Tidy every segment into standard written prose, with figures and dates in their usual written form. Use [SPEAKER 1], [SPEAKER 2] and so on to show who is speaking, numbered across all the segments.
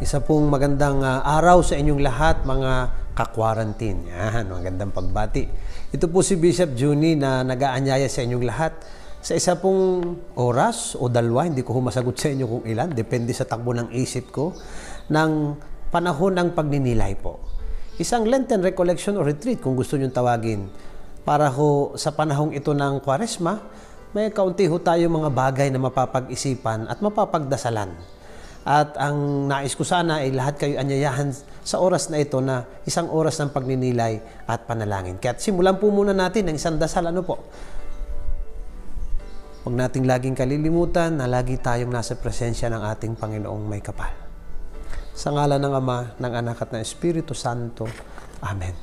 [SPEAKER 1] Isa pong magandang araw sa inyong lahat, mga ka-quarantine. Yan, magandang pagbati. Ito po si Bishop Juni na nag-aanyaya sa inyong lahat sa isa pong oras o dalawa, hindi ko masagot sa inyo kung ilan, depende sa takbo ng isip ko, ng panahon ng pagninilay po. Isang Lenten Recollection o retreat kung gusto nyo tawagin. Para ho sa panahong ito ng Kwaresma, may kaunti ho tayo mga bagay na mapapag-isipan at mapapagdasalan. At ang nais ko sana ay lahat kayo anyayahan sa oras na ito na isang oras ng pagninilay at panalangin. Kaya simulan po muna natin ng isang dasal. Ano po? Huwag nating laging kalilimutan na lagi tayong nasa presensya ng ating Panginoong may kapal. Sa ngalan ng Ama, ng Anak at ng Espiritu Santo. Amen.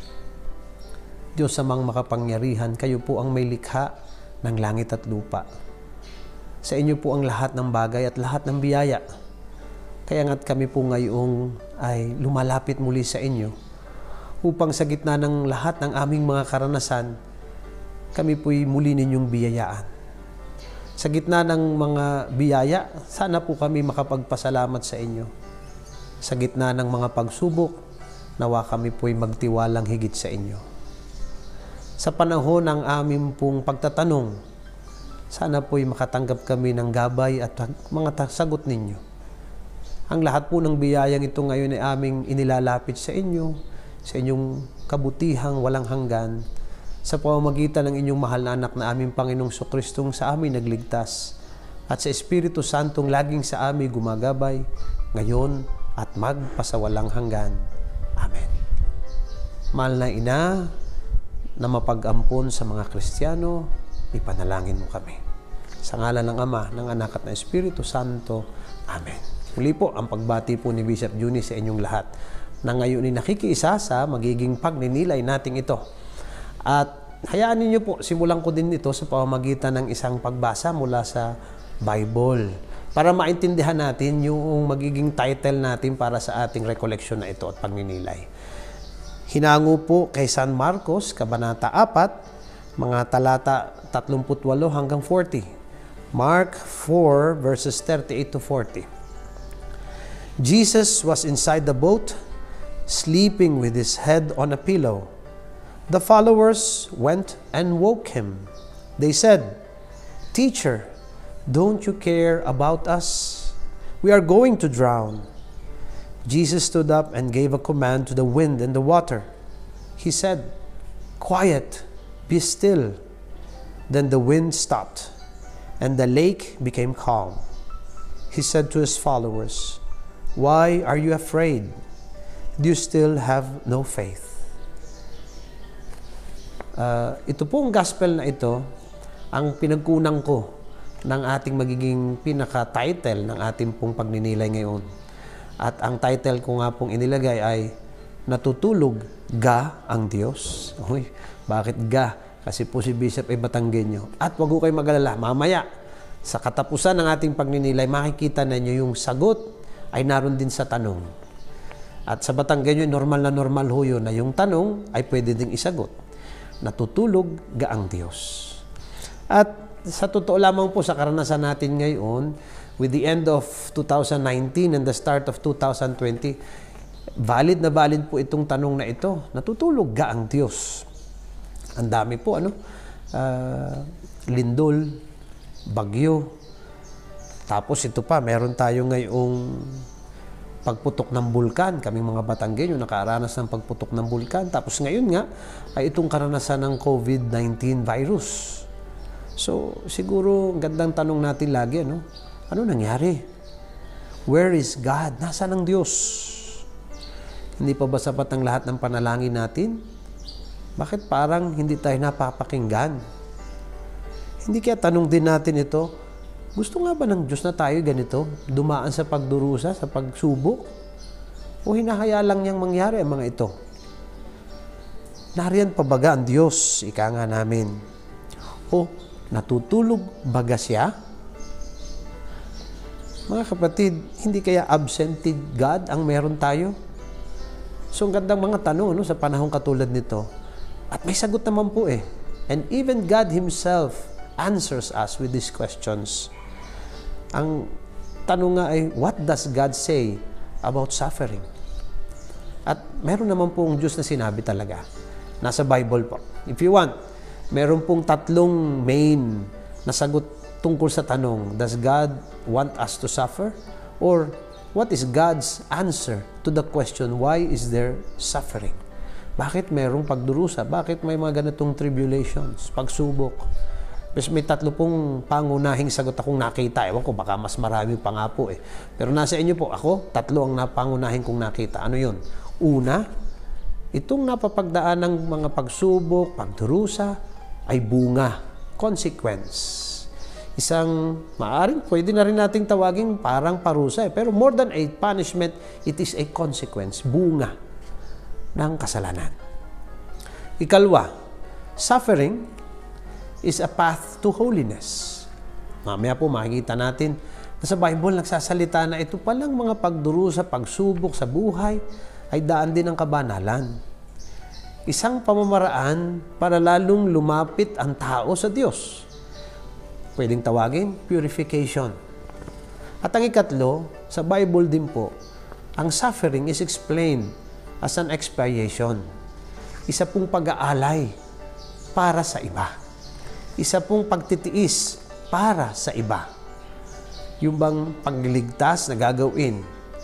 [SPEAKER 1] Diyos amang makapangyarihan, kayo po ang may likha ng langit at lupa. Sa inyo po ang lahat ng bagay at lahat ng biyaya. Kaya nga't kami po ngayong ay lumalapit muli sa inyo upang sa gitna ng lahat ng aming mga karanasan, kami po'y muli ninyong biyayaan. Sa gitna ng mga biyaya, sana po kami makapagpasalamat sa inyo. Sa gitna ng mga pagsubok, nawa kami po'y magtiwalang higit sa inyo. Sa panahon ng aming pong pagtatanong, sana po'y makatanggap kami ng gabay at mga sagot ninyo. Ang lahat po ng biyayang ito ngayon ay aming inilalapit sa inyo, sa inyong kabutihang walang hanggan, sa pamamagitan ng inyong mahal na anak na aming Panginoong Kristong sa amin nagligtas, at sa Espiritu Santong laging sa amin gumagabay, ngayon at magpasawalang hanggan. Amen. Mahal na Ina, na mapag-ampon sa mga Kristiyano, ipanalangin mo kami. Sa ngalan ng Ama, ng Anak at ng Espiritu Santo. Amen. Muli po ang pagbati po ni Bishop Juni sa inyong lahat na ngayon ay nakikiisa sa magiging pagninilay nating ito. At hayaan ninyo po, simulan ko din ito sa pamamagitan ng isang pagbasa mula sa Bible para maintindihan natin yung magiging title natin para sa ating recollection na ito at pagninilay. Hinango po kay San Marcos, Kabanata 4, mga talata 38 hanggang 40. Mark 4, verses 38 to 40. Jesus was inside the boat, sleeping with his head on a pillow. The followers went and woke him. They said, "Teacher, don't you care about us? We are going to drown." Jesus stood up and gave a command to the wind and the water. He said, "Quiet, be still." Then the wind stopped, and the lake became calm. He said to his followers, "Why are you afraid? Do you still have no faith?" Ito pong gospel na ito, ang pinagkunang ko ng ating magiging pinaka-title ng ating pong pagninilay ngayon. At ang title ko nga pong inilagay ay Natutulog ga ang Diyos. Uy, bakit ga? Kasi po si Bishop ay Batanggenyo. At wag ko kayo mag-alala, mamaya sa katapusan ng ating pagninilay, makikita na niyo yung sagot ay naroon din sa tanong. At sa Batanggenyo, normal na normal ho yun na yung tanong ay pwede ding isagot. Natutulog ga ang Diyos. At sa totoo lamang po sa karanasan natin ngayon, with the end of 2019 and the start of 2020, valid na valid po itong tanong na ito. Natutulog ga ang Diyos. Ang dami po, lindol, bagyo. Tapos ito pa, meron tayo ngayong pagputok ng bulkan. Kaming mga Batanggenyo nakaranas ng pagputok ng bulkan. Tapos ngayon nga, ay itong karanasan ng COVID-19 virus. So, siguro, gandang tanong natin lagi, ano nangyari? Where is God? Nasaan ang Diyos? Hindi pa ba sapat ang lahat ng panalangin natin? Bakit parang hindi tayo napapakinggan? Hindi kaya tanong din natin ito, gusto nga ba ng Diyos na tayo ganito? Dumaan sa pagdurusa, sa pagsubok? O hinahaya lang niyang mangyari ang mga ito? Nariyan pa baga ang Diyos, ika nga namin? O natutulog baga siya? Mga kapatid, hindi kaya absentee God ang meron tayo? So, ang gandang mga tanong sa panahong katulad nito. At may sagot naman po eh. And even God Himself answers us with these questions. Ang tanong nga ay, what does God say about suffering. At meron naman pong Diyos na sinabi talaga. Nasa Bible po. If you want, meron pong tatlong main na sagot tungkol sa tanong, does God want us to suffer? Or what is God's answer to the question, why is there suffering? Bakit merong pagdurusa? Bakit may mga ganitong tribulations, pagsubok? Mas may tatlo pong pangunahing sagot akong nakita. Ewan ko, baka mas marami pa nga po eh. Pero nasa inyo po, ako, tatlo ang pangunahing kong nakita. Ano yun? Una, itong napapagdaan ng mga pagsubok, pagdurusa, ay bunga, consequence. Isang maaring, pwede na rin nating tawagin parang parusa eh. Pero more than a punishment, it is a consequence, bunga ng kasalanan. Ikalwa, suffering is a path to holiness. Mamaya po makikita natin na sa Bible nagsasalita na ito palang mga pagdurusa, pagsubok sa buhay ay daan din ng kabanalan. Isang pamamaraan para lalong lumapit ang tao sa Diyos. Pwedeng tawagin purification. At ang ikatlo, sa Bible din po, ang suffering is explained as an expiation. Isa pong pag-aalay para sa iba. Isa pong pagtitiis para sa iba. Yung bang pagliligtas na gagawin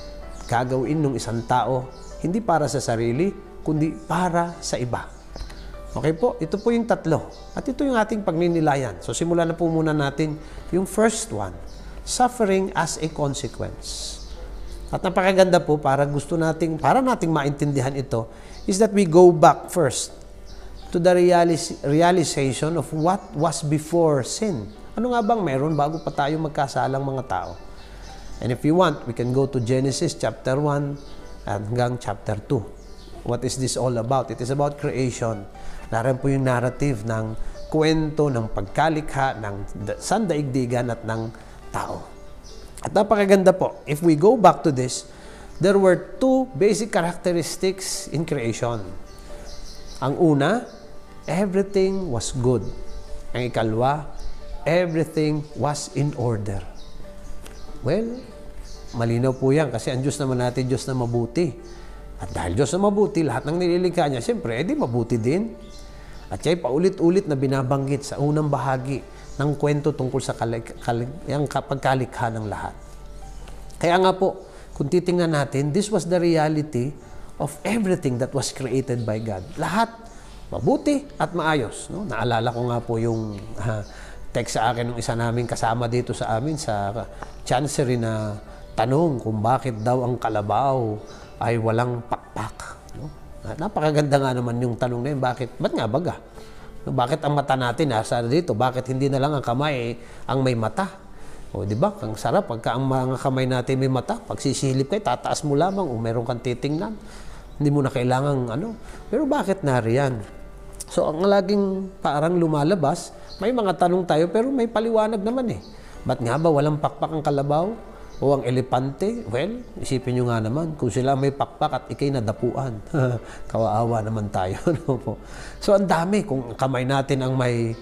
[SPEAKER 1] ng isang tao, hindi para sa sarili, kundi para sa iba. Okay po, ito po yung tatlo. At ito yung ating pagninilayan. So simulan na po muna natin yung first one, suffering as a consequence. At napakaganda po para nating maintindihan ito is that we go back first to the realization of what was before sin. Ano nga bang meron bago pa tayo magkasalang mga tao? And if you want, we can go to Genesis chapter 1 hanggang chapter 2. What is this all about? It is about creation. Naroon po yung narrative ng kwento ng pagkalikha ng sandaigdigan at ng tao. At napakaganda po. If we go back to this, there were two basic characteristics in creation. Ang una, everything was good. Ang ikalwa, everything was in order. Well, malinaw po yan kasi ang Diyos naman natin, Diyos na mabuti. At dahil Diyos na mabuti, lahat ng nilikha niya, siyempre, edi mabuti din. At siya'y paulit-ulit na binabanggit sa unang bahagi ng kwento tungkol sa pagkalikha ng lahat. Kaya nga po, kung titingnan natin, this was the reality of everything that was created by God. Lahat mabuti at maayos. No? Naalala ko nga po yung text sa akin ng isa namin kasama dito sa amin sa chancery na tanong kung bakit daw ang kalabaw ay walang pakpak. No? Napakaganda nga naman yung tanong na yun. Ba't nga baga? No, bakit ang mata natin nasa dito? Bakit hindi na lang ang kamay ang may mata? O di ba? Ang sarap pagka ang mga kamay natin may mata. Pag sisilip kayo, tataas mo lamang o meron kang titingnan. Hindi mo na kailangan ano. Pero bakit nariyan? So ang laging parang lumalabas, may mga tanong tayo pero may paliwanag naman eh. Ba't nga ba walang pakpak ang kalabaw? O ang elepante? Well, isipin nyo nga naman, kung sila may pakpak at ikay nadapuan, kawaawa naman tayo. No po? So, ang dami. Kung kamay natin ang may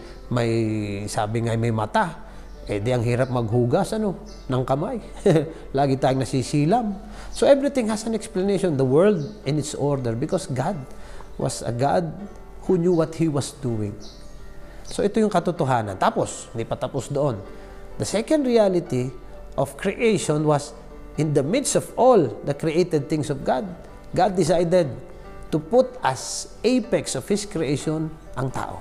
[SPEAKER 1] sabi nga may mata, eh di ang hirap maghugas ng kamay. Lagi tayong nasisilam. So, everything has an explanation. The world in its order because God was a God who knew what He was doing. So, ito yung katotohanan. Tapos, hindi pa tapos doon. The second reality of creation was in the midst of all the created things of God, God decided to put as apex of His creation ang tao.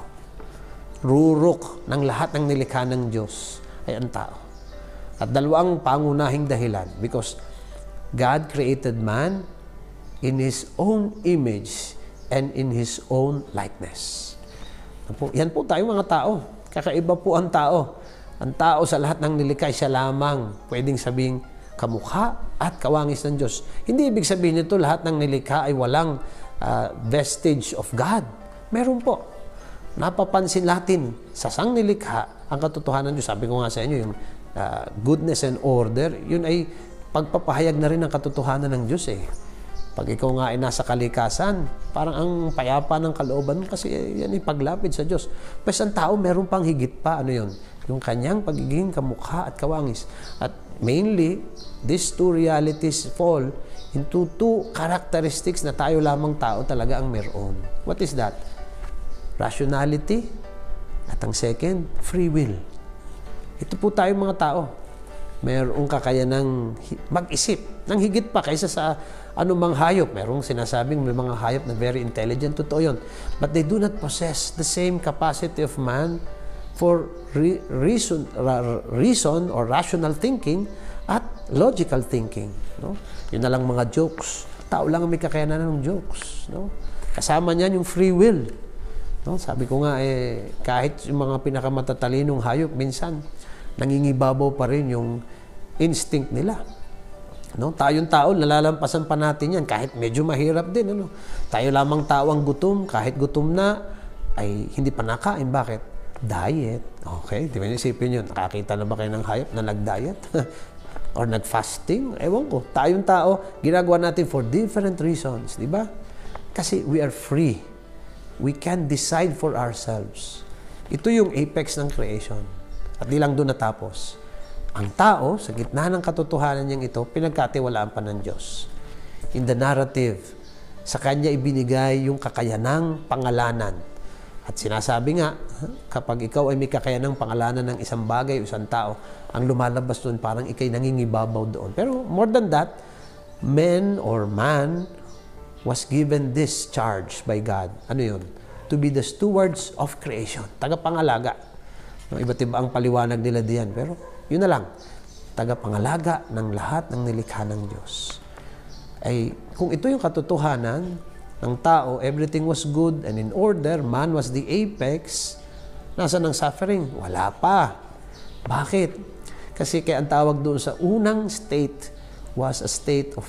[SPEAKER 1] Rurok ng lahat ng nilikha ng Diyos ay ang tao. At dalawang pangunahing dahilan because God created man in His own image and in His own likeness. Yan po tayo mga tao. Kakaiba po ang tao. Ang tao sa lahat ng nilikha siya lamang pwedeng sabing kamukha at kawangis ng Diyos. Hindi ibig sabihin nito lahat ng nilikha ay walang vestige of God. Meron po. Napapansin natin sa sang nilikha ang katotohanan ng Diyos. Sabi ko nga sa inyo, yung goodness and order, yun ay pagpapahayag na rin ng katotohanan ng Diyos eh. Pag ikaw nga ay nasa kalikasan, parang ang payapa ng kalooban kasi yan ay paglapit sa Diyos. Pero ang tao meron pang higit pa, ano yun? Yung kanyang pagiging kamukha at kawangis. At mainly, these two realities fall into two characteristics na tayo lamang tao talaga ang meron. What is that? Rationality at ang second, free will. Ito po tayo mga tao. Mayroong kakayanang mag-isip ng higit pa kaysa sa anumang hayop. Mayroong sinasabing may mga hayop na very intelligent. Totoo yun. But they do not possess the same capacity of man for reason or rational thinking at logical thinking. No? Yun na lang mga jokes. Tao lang ang may kakayanan ng jokes. No? Kasama niyan yung free will. No? Sabi ko nga, kahit yung mga pinakamatalinong hayop, minsan, nangingibabaw pa rin yung instinct nila. No? Tayong tao, nalalampasan pa natin yan, kahit medyo mahirap din. Ano? Tayo lamang tao ang gutom, kahit gutom na, ay hindi pa nakain. Bakit? Diet. Okay, di ba isipin yun? Nakakita na ba kayo ng hayop na nag-diet? Or nag-fasting? Ewan ko. Tayong tao, ginagawa natin for different reasons. Di ba? Kasi we are free. We can decide for ourselves. Ito yung apex ng creation. At di lang doon natapos. Ang tao, sa gitna ng katotohanan niyang ito, pinagkatiwalaan pa ng Diyos. In the narrative, sa Kanya ibinigay yung kakayanang pangalanan. At sinasabi nga, kapag ikaw ay may kakayanang pangalanan ng isang bagay o isang tao, ang lumalabas doon parang ikay nangingibabaw doon. Pero more than that, man was given this charge by God. Ano yun? To be the stewards of creation. Tagapangalaga. Iba't iba ang paliwanag nila diyan. Pero yun na lang. Tagapangalaga ng lahat ng nilikha ng Diyos. Ay, kung ito yung katotohanan ng tao, everything was good and in order, man was the apex, nasaan ang suffering? Wala pa. Bakit? Kasi kaya ang tawag doon sa unang state was a state of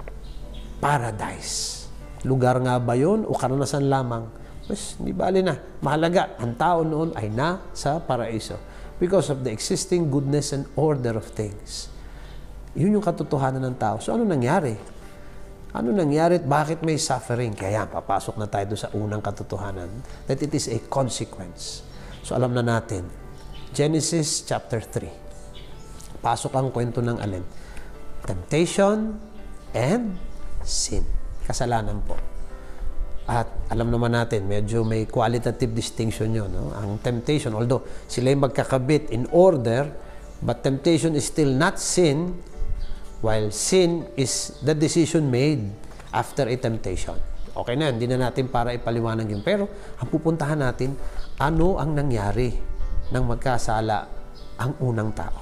[SPEAKER 1] paradise. Lugar nga ba yun o karanasan lamang? Pues, hindi bali na. Mahalaga, ang tao noon ay nasa paraiso because of the existing goodness and order of things. Yun yung katotohanan ng tao. So, ano nangyari? Ano nangyari at bakit may suffering? Kaya papasok na tayo doon sa unang katotohanan that it is a consequence. So, alam na natin. Genesis chapter 3. Pasok ang kwento ng alin? Temptation and sin. Kasalanan po. At alam naman natin, medyo may qualitative distinction yun. No? Ang temptation, although sila yung magkakabit in order, but temptation is still not sin, while sin is the decision made after a temptation. Okay na, hindi na natin para ipaliwanag yun. Pero ang pupuntahan natin, ano ang nangyari nang magkasala ang unang tao?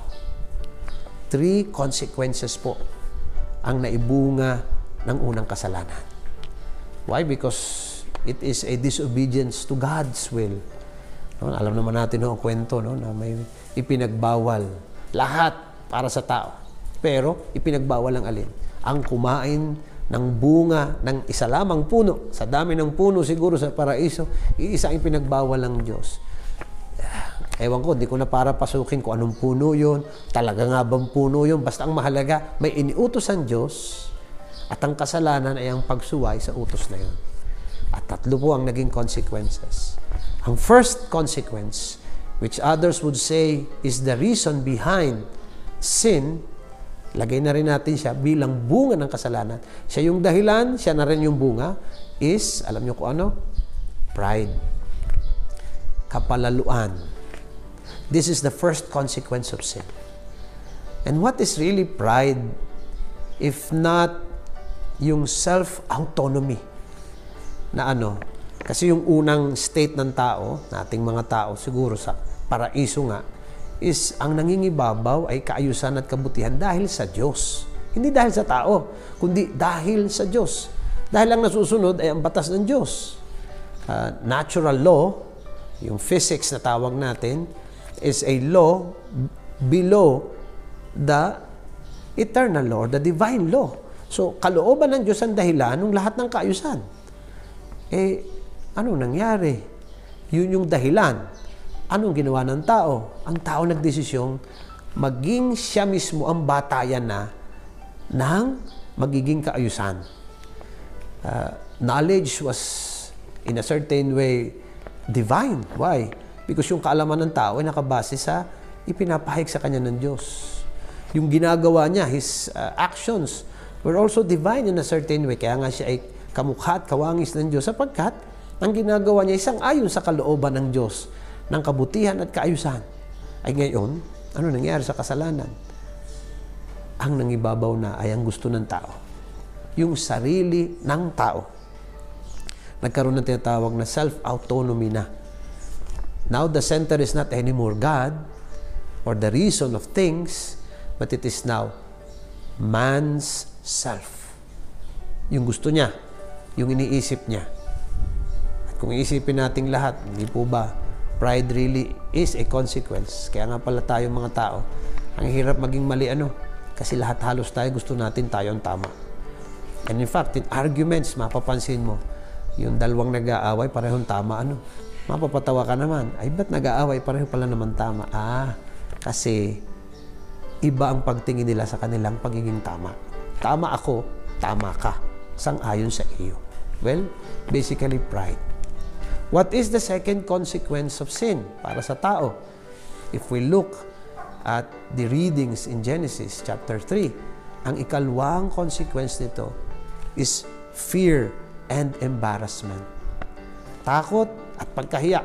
[SPEAKER 1] 3 consequences po ang naibunga ng unang kasalanan. Why? Because it is a disobedience to God's will. No? Alam naman natin ang kwento, no? Na may ipinagbawal lahat para sa tao. Pero ipinagbawal ang alin? Ang kumain ng bunga ng isa lamang puno. Sa dami ng puno siguro sa paraiso, iisa ang ipinagbawal ng Diyos. Ewan ko, hindi ko na para pasukin kung anong puno yun. Talaga nga bang puno yun? Basta ang mahalaga, may iniutos ang Diyos. At ang kasalanan ay ang pagsuway sa utos na yun. At 3 po ang naging consequences. Ang first consequence, which others would say is the reason behind sin, lagay na rin natin siya bilang bunga ng kasalanan. Siya yung dahilan, siya na rin yung bunga, is, alam niyo kung ano? Pride. Kapalaluan. This is the first consequence of sin. And what is really pride if not yung self-autonomy na ano? Kasi yung unang state ng tao, nating mga tao, siguro sa paraiso nga, is ang nangingibabaw ay kaayusan at kabutihan dahil sa Diyos. Hindi dahil sa tao, kundi dahil sa Diyos. Dahil ang nasusunod ay ang batas ng Diyos. Natural law, yung physics na tawag natin, is a law below the eternal law, the divine law. So, kalooban ng Diyos ang dahilan ng lahat ng kaayusan. Ano nangyari? Yun yung dahilan. Anong ginawa ng tao? Ang tao nagdesisyong maging siya mismo ang batayan na ng magiging kaayusan. Knowledge was, in a certain way, divine. Why? Because yung kaalaman ng tao ay nakabase sa ipinapahayag sa kanya ng Diyos. Yung ginagawa niya, his actions were also divine in a certain way. Kaya nga siya ay kamukha at kawangis ng Diyos sapagkat ang ginagawa niya isang ayon sa kalooban ng Diyos ng kabutihan at kaayusan. Ay ngayon, ano nangyari sa kasalanan? Ang nangibabaw na ay ang gusto ng tao. Yung sarili ng tao. Nagkaroon ng tinatawag na self-autonomy na. Now, the center is not anymore God or the reason of things, but it is now man's self. Yung gusto niya, yung iniisip niya. At kung iisipin nating lahat, hindi po ba, pride really is a consequence. Kaya nga pala tayo mga tao, ang hirap maging mali kasi lahat halos tayo gusto natin tayo ang tama. And in fact, in arguments, mapapansin mo, yung dalawang nag-aaway, parehong tama, mapapatawa ka naman. Ay, ba't nag-aaway? Pareho pala naman tama. Kasi iba ang pagtingin nila sa kanilang pagiging tama. Tama ako, tama ka. Sang-ayon sa iyo. Well, basically pride. What is the second consequence of sin para sa tao? If we look at the readings in Genesis chapter 3, ang ikalawang consequence nito is fear and embarrassment. Takot at pagkahiya.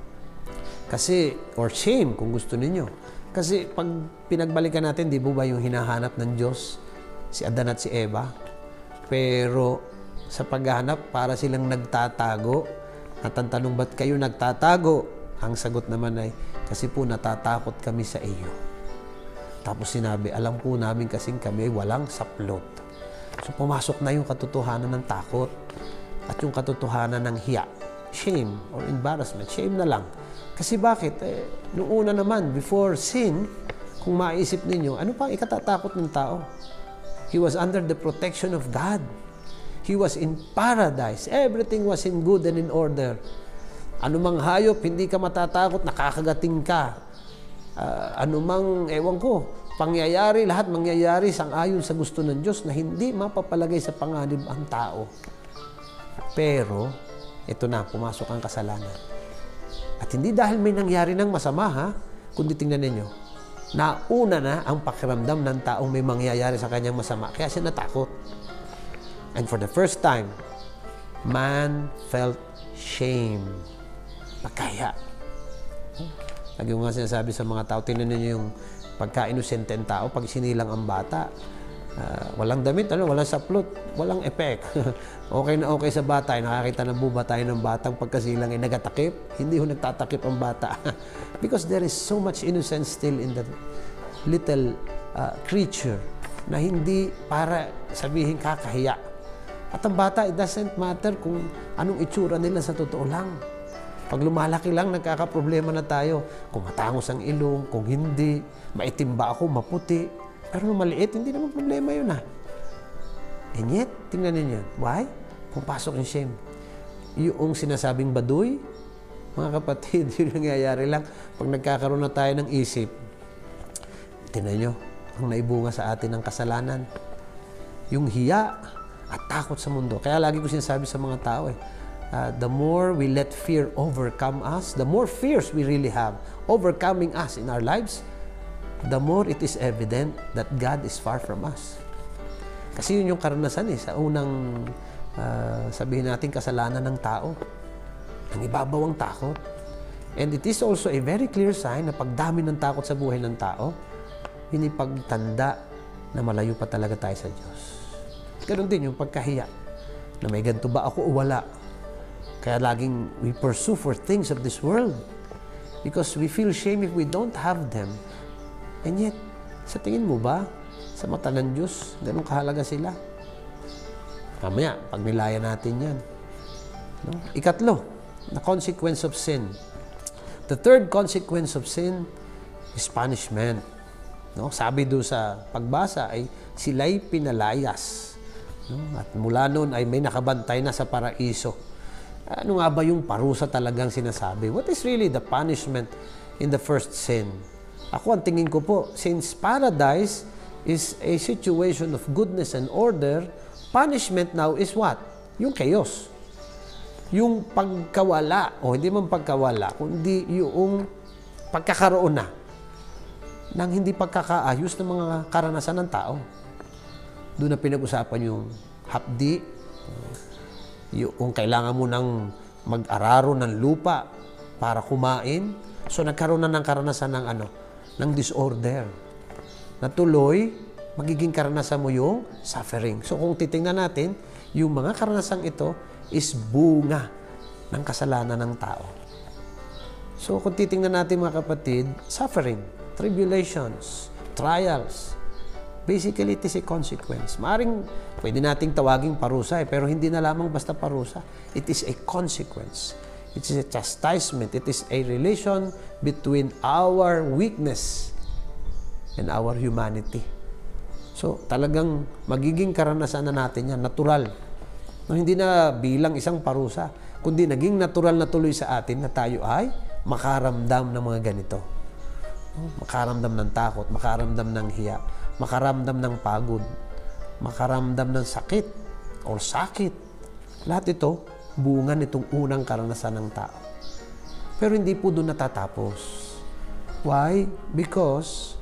[SPEAKER 1] Kasi, or shame kung gusto ninyo. Kasi pag pinagbalikan natin, di ba yung hinahanap ng Diyos, si Adan at si Eva? Pero sa paghahanap, para silang nagtatago. At ang tanong, ba't kayo nagtatago? Ang sagot naman ay, kasi po natatakot kami sa iyo. Tapos sinabi, alam po namin kasing kami ay walang saplot. So pumasok na yung katotohanan ng takot at yung katotohanan ng hiya. Shame or embarrassment. Shame na lang. Kasi bakit? Noong una naman, before sin, kung maisip ninyo, ano pa ang ikatatakot ng tao? He was under the protection of God. He was in paradise. Everything was in good and in order. Anumang hayop, hindi ka matatakot, nakakagating ka. Anumang, ewan ko, pangyayari, lahat mangyayari sang-ayon sa gusto ng Diyos na hindi mapapalagay sa panganib ang tao. Pero, ito na, pumasok ang kasalanan. At hindi dahil may nangyari ng masama, kundi tingnan ninyo, nauna na ang pakiramdam ng taong may mangyayari sa kanyang masama. Kaya siya natakot. And for the first time, man felt shame. Pagkaya. Lagi ko nga sinasabi sa mga tao, tingnan ninyo yung pagka-inosente ng tao, pag sinilang ang bata, walang damit, walang saplot, walang epek. Okay na okay sa bata, nakakita na buba tayo ng batang pagkasilang ay nagatakip, hindi ho nagtatakip ang bata. Because there is so much innocence still in that little creature na hindi para sabihin kakahiya. At ang bata, it doesn't matter kung anong itsura nila sa totoo lang. Pag lumalaki lang, nagkakaproblema na tayo. Kung matangos ang ilong, kung hindi, maitim ba ako, maputi. Pero nung maliit, hindi naman problema yun And yet, tingnan ninyo. Why? Pumapasok yung shame. Yung sinasabing baduy, mga kapatid, yun nangyayari lang. Pag nagkakaroon na tayo ng isip, tingnan nyo, ang naibunga sa atin ng kasalanan. Yung hiya at takot sa mundo. Kaya lagi ko sinasabi sa mga tao the more we let fear overcome us, the more fears we really have overcoming us in our lives, the more it is evident that God is far from us. Kasi yun yung karanasan sa unang sabihin natin kasalanan ng tao. Ang ibabaw ang takot. And it is also a very clear sign na pagdami ng takot sa buhay ng tao, pinipagtanda na malayo pa talaga tayo sa Diyos. Ganun din yung pagkahiya. Na may ganito ba ako o wala? Kaya laging we pursue for things of this world. Because we feel shame if we don't have them. And yet, sa tingin mo ba, sa mata ng Diyos, ganun kahalaga sila? Mamaya, pag nilaya natin yan. No? Ikatlo, the consequence of sin. The third consequence of sin is punishment. No? Sabi doon sa pagbasa ay sila'y pinalayas. No? At mula noon ay may nakabantay na sa paraiso. Ano nga ba yung parusa talagang sinasabi? What is really the punishment in the first sin? Ako, ang tingin ko po, since paradise is a situation of goodness and order, punishment now is what? Yung chaos. Yung pagkawala, o hindi man pagkawala, kundi yung pagkakaroon na ng hindi pagkakaayos ng mga karanasan ng tao. Doon na pinag-usapan yung hapdi, yung kailangan mo nang mag-araro ng lupa para kumain. So nagkaroon na ng karanasan ng ng disorder. Na tuloy, magiging karanasan mo yung suffering. So kung titingnan natin, yung mga karanasang ito is bunga ng kasalanan ng tao. So kung titingnan natin mga kapatid, suffering, tribulations, trials, basically it is a consequence. Maaring pwede nating tawaging parusa pero hindi na lamang basta parusa. It is a consequence. It is a chastisement. It is a relation between our weakness and our humanity. So, talagang magiging karanasan na natin yan, natural. No, hindi na bilang isang parusa, kundi naging natural na tuloy sa atin na tayo ay makaramdam ng mga ganito. Makaramdam ng takot, makaramdam ng hiya, makaramdam ng pagod, makaramdam ng sakit o sakit. Lahat ito, bunga nitong unang karanasan ng tao. Pero hindi po doon natatapos. Why? Because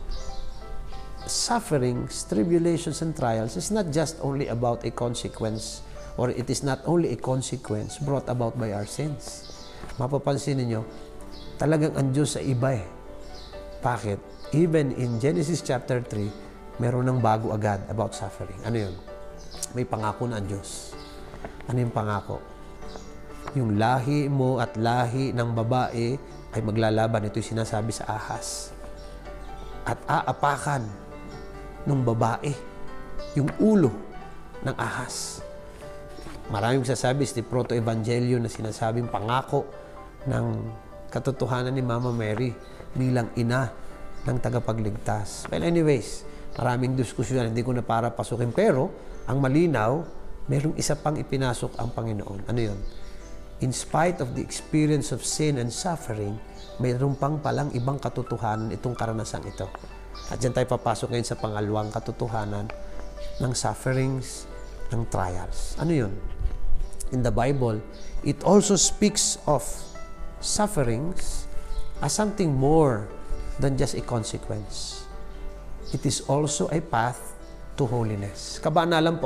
[SPEAKER 1] sufferings, tribulations, and trials is not just only about a consequence, or it is not only a consequence brought about by our sins. Mapapansin niyo, talagang ang Diyos sa iba eh. Bakit? Even in Genesis chapter 3, meron ng bago agad about suffering. Ano yun? May pangako na ang Diyos. Ano yung pangako? Yung lahi mo at lahi ng babae ay maglalaban. Ito yung sinasabi sa ahas. At aapakan ng babae yung ulo ng ahas. Maraming sasabi sa proto-evangelyo na sinasabing pangako ng katotohanan ni Mama Mary bilang ina ng tagapagligtas. Well, anyways, maraming diskusyon, hindi ko na para pasukin. Pero, ang malinaw, merong isa pang ipinasok ang Panginoon. Ano yun? In spite of the experience of sin and suffering, mayroon pang palang ibang katotohanan itong karanasang ito. At dyan tayo papasok ngayon sa pangalawang katotohanan ng sufferings, ng trials. Ano yun? In the Bible, it also speaks of sufferings as something more than just a consequence. It is also a path to holiness. Kabanalan po.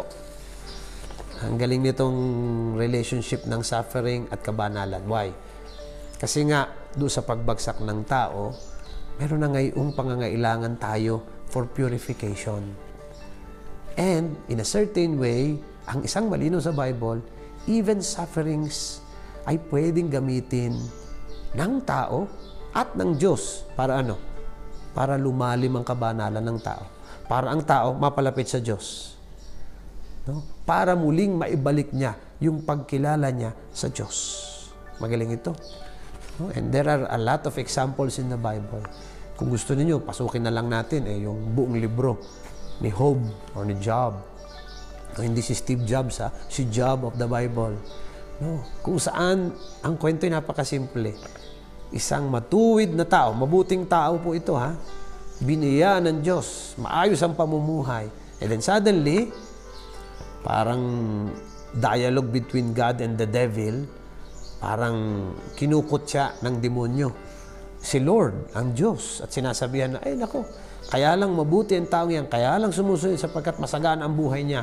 [SPEAKER 1] Ang galing nitong relationship ng suffering at kabanalan. Why? Kasi nga, doon sa pagbagsak ng tao, meron na ngayong pangangailangan tayo for purification. And, in a certain way, ang isang malinaw sa Bible, even sufferings ay pwedeng gamitin ng tao at ng Diyos. Para ano? Para lumalim ang kabanalan ng tao. Para ang tao mapalapit sa Diyos. No? Para muling maibalik niya yung pagkilala niya sa Diyos. Magaling ito. No? And there are a lot of examples in the Bible. Kung gusto niyo, pasukin na lang natin yung buong libro ni Job or ni Job. No, hindi si Steve Jobs, si Job of the Bible. No? Kung saan, ang kwento ay napakasimple. Isang matuwid na tao, mabuting tao po ito, biniyaan ng Diyos, maayos ang pamumuhay. And then suddenly, parang dialogue between God and the devil, parang kinukot siya ng demonyo. Si Lord, ang Diyos, at sinasabihan na, ay nako, kaya lang mabuti ang taong yan, kaya lang sumusunod sapagkat masagaan ang buhay niya.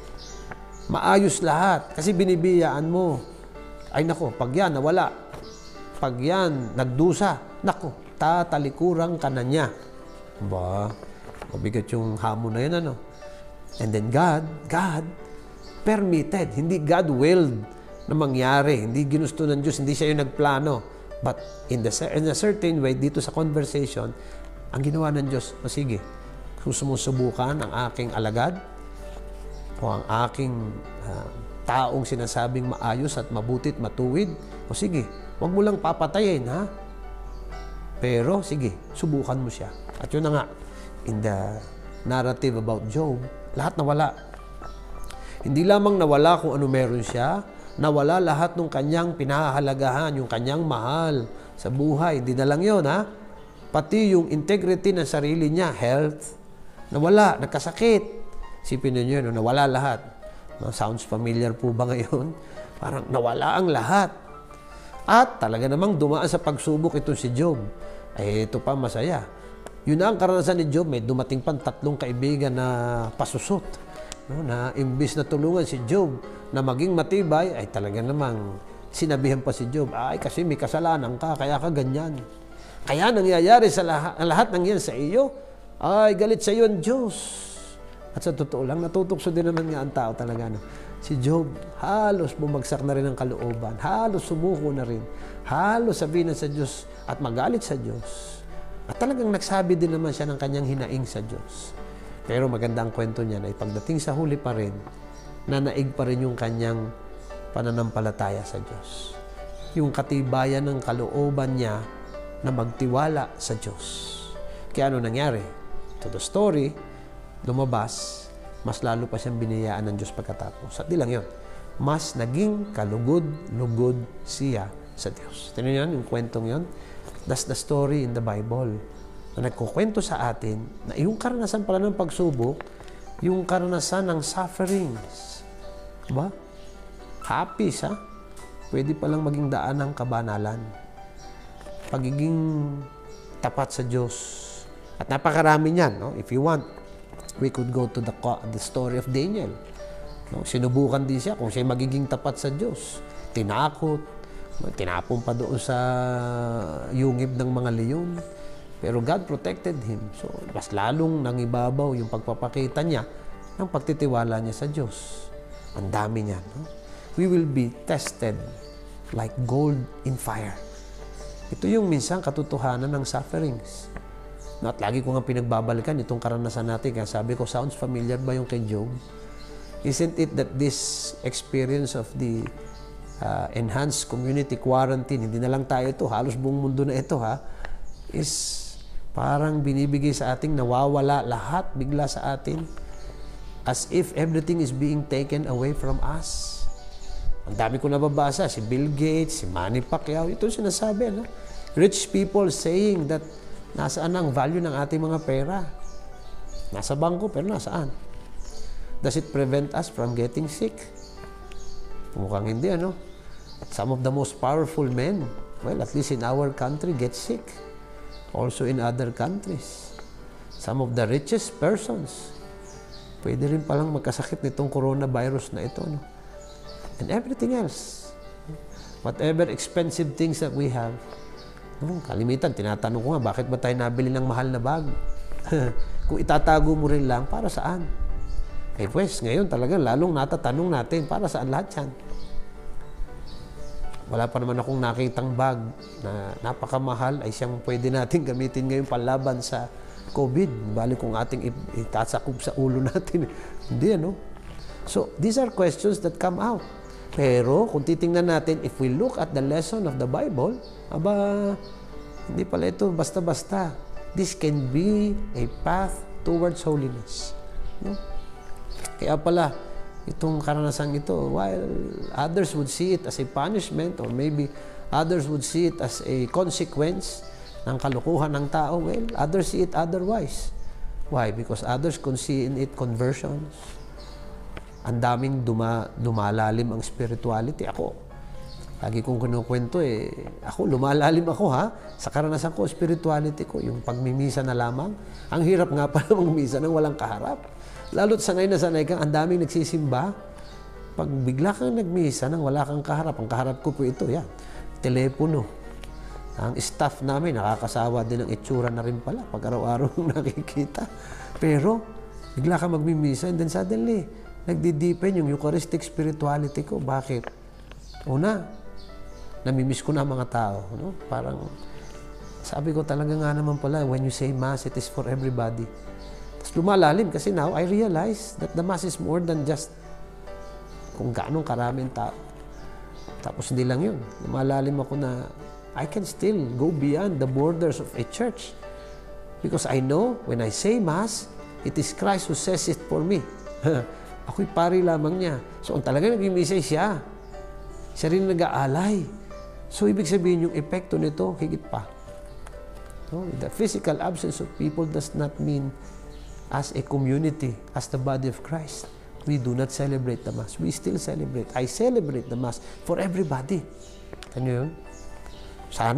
[SPEAKER 1] Maayos lahat, kasi binibiyaan mo. Ay nako, pag yan nawala, pag yan nagdusa, nako, tatalikuran ka na niya. Ba, mabigat yung hamon na yan, ano? And then God permitted, hindi God willed na mangyari, hindi ginusto ng Diyos, hindi siya yung nagplano. But in a certain way, dito sa conversation, ang ginawa ng Diyos, o sige, kung sumusubukan ang aking alagad, o ang aking taong sinasabing maayos at mabutit, matuwid, o sige, huwag mo lang papatayin, Pero, sige, subukan mo siya. At yun na nga, in the narrative about Job, lahat nawala. Hindi lamang nawala kung ano meron siya, nawala lahat ng kanyang pinahahalagahan, yung kanyang mahal sa buhay. Hindi na lang yun, Pati yung integrity ng sarili niya, health, nawala, nagkasakit. Sipin niyo yun, nawala lahat. Sounds familiar po ba ngayon? Parang nawala ang lahat. At talaga namang dumaan sa pagsubok itong si Job. Ito pa masaya. Yun na ang karanasan ni Job. May dumating pang 3 kaibigan na pasusot. No? Na imbis na tulungan si Job na maging matibay, ay talaga namang sinabihan pa si Job, ay kasi may kasalanan ka, kaya ka ganyan. Kaya nangyayari sa lahat ng yan sa iyo, ay galit sa iyo ang Diyos. At sa totoo lang, natutukso din naman nga ang tao talaga. No? Si Job, halos bumagsak na rin ang kalooban. Halos sumuko na rin. Halos sabihin na sa Diyos at magalit sa Diyos. At talagang nagsabi din naman siya ng kanyang hinaing sa Diyos. Pero maganda ang kwento niya na pagdating sa huli pa rin, nanaig pa rin yung kanyang pananampalataya sa Diyos. Yung katibayan ng kalooban niya na magtiwala sa Diyos. Kaya ano nangyari? To the story, lumabas, mas lalo pa siyang biniyayaan ng Diyos pagkatapos. At di lang yun, mas naging kalugod-lugod siya sa Diyos. Tignan niyo yung kwentong yun. That's the story in the Bible na nagkukwento sa atin na yung karanasan pala ng pagsubok, yung karanasan ng sufferings. Diba? Happy ha? Pwede palang maging daan ng kabanalan. Pagiging tapat sa Diyos. At napakarami niyan. No? If you want, we could go to the story of Daniel. No? Sinubukan din siya kung siya magiging tapat sa Diyos. Tinakot. Tinapon pa doon sa yungib ng mga leon. Pero God protected him. So, mas lalong nangibabaw yung pagpapakita niya ng pagtitiwala niya sa Diyos. Ang dami niya. No? We will be tested like gold in fire. Ito yung minsan katotohanan ng sufferings. At lagi ko nga pinagbabalikan itong karanasan natin. Kaya sabi ko, sounds familiar ba yung kay Job? Isn't it that this experience of the enhanced community quarantine, hindi na lang tayo ito, halos buong mundo na ito is parang binibigay sa ating nawawala lahat bigla sa atin as if everything is being taken away from us. Ang dami ko nababasa, si Bill Gates, si Manny Pacquiao, ito sinasabi, no? Rich people saying that nasaan ang value ng ating mga pera? Nasa bangko, pero nasaan? Does it prevent us from getting sick? Mukhang hindi, ano? Some of the most powerful men, well, at least in our country, get sick. Also in other countries. Some of the richest persons, pwede rin palang magkasakit nitong coronavirus na ito, no? And everything else. Whatever expensive things that we have, kalimitan, tinatanong ko nga, bakit ba tayo nabili ng mahal na bag? Kung itatago mo rin lang, para saan? Eh pues, ngayon talagang lalong natatanong natin, para saan lahat yan? Wala pa naman akong nakitang bag na napakamahal ay siyang pwede natin gamitin ngayon panlaban sa COVID. Bali kung ating itasakop sa ulo natin. Hindi, ano? So, these are questions that come out. Pero, kung titingnan natin, if we look at the lesson of the Bible, hindi pala ito basta-basta. This can be a path towards holiness. No? Kaya pala, itong karanasang ito, while others would see it as a punishment or maybe others would see it as a consequence ng kalukuhan ng tao, well, others see it otherwise. Why? Because others can see in it conversions. Ang daming lumalalim ang spirituality. Ako, lagi kong kinukwento ako, lumalalim ako sa karanasan ko, spirituality ko, yung pagmimisa na lamang. Ang hirap nga pala magmisa nang walang kaharap. Lalo't sanay na sanay kang, ang daming nagsisimba. Pag bigla kang nagmisa nang wala kang kaharap, ang kaharap ko po ito, yan, telepono. Ang staff namin, nakakasawa din ang itsura na rin pala pag araw-araw nakikita. Pero, bigla kang magmimisa and then suddenly, nagdideepen yung Eucharistic spirituality ko. Bakit? Una, namimiss ko na mga tao. No? Parang, sabi ko talaga nga naman pala, when you say Mass, it is for everybody. Tapos lumalalim kasi now, I realize that the Mass is more than just kung gaano karaming tao. Tapos hindi lang yun. Lumalalim ako na I can still go beyond the borders of a church. Because I know, when I say Mass, it is Christ who says it for me. Ako'y pari lamang niya. So, ang talaga nag-imisay siya. Siya rin nag-aalay. So, ibig sabihin yung epekto nito, higit pa. No? The physical absence of people does not mean as a community, as the body of Christ, we do not celebrate the Mass. We still celebrate. I celebrate the Mass for everybody. Ano yun? Sana.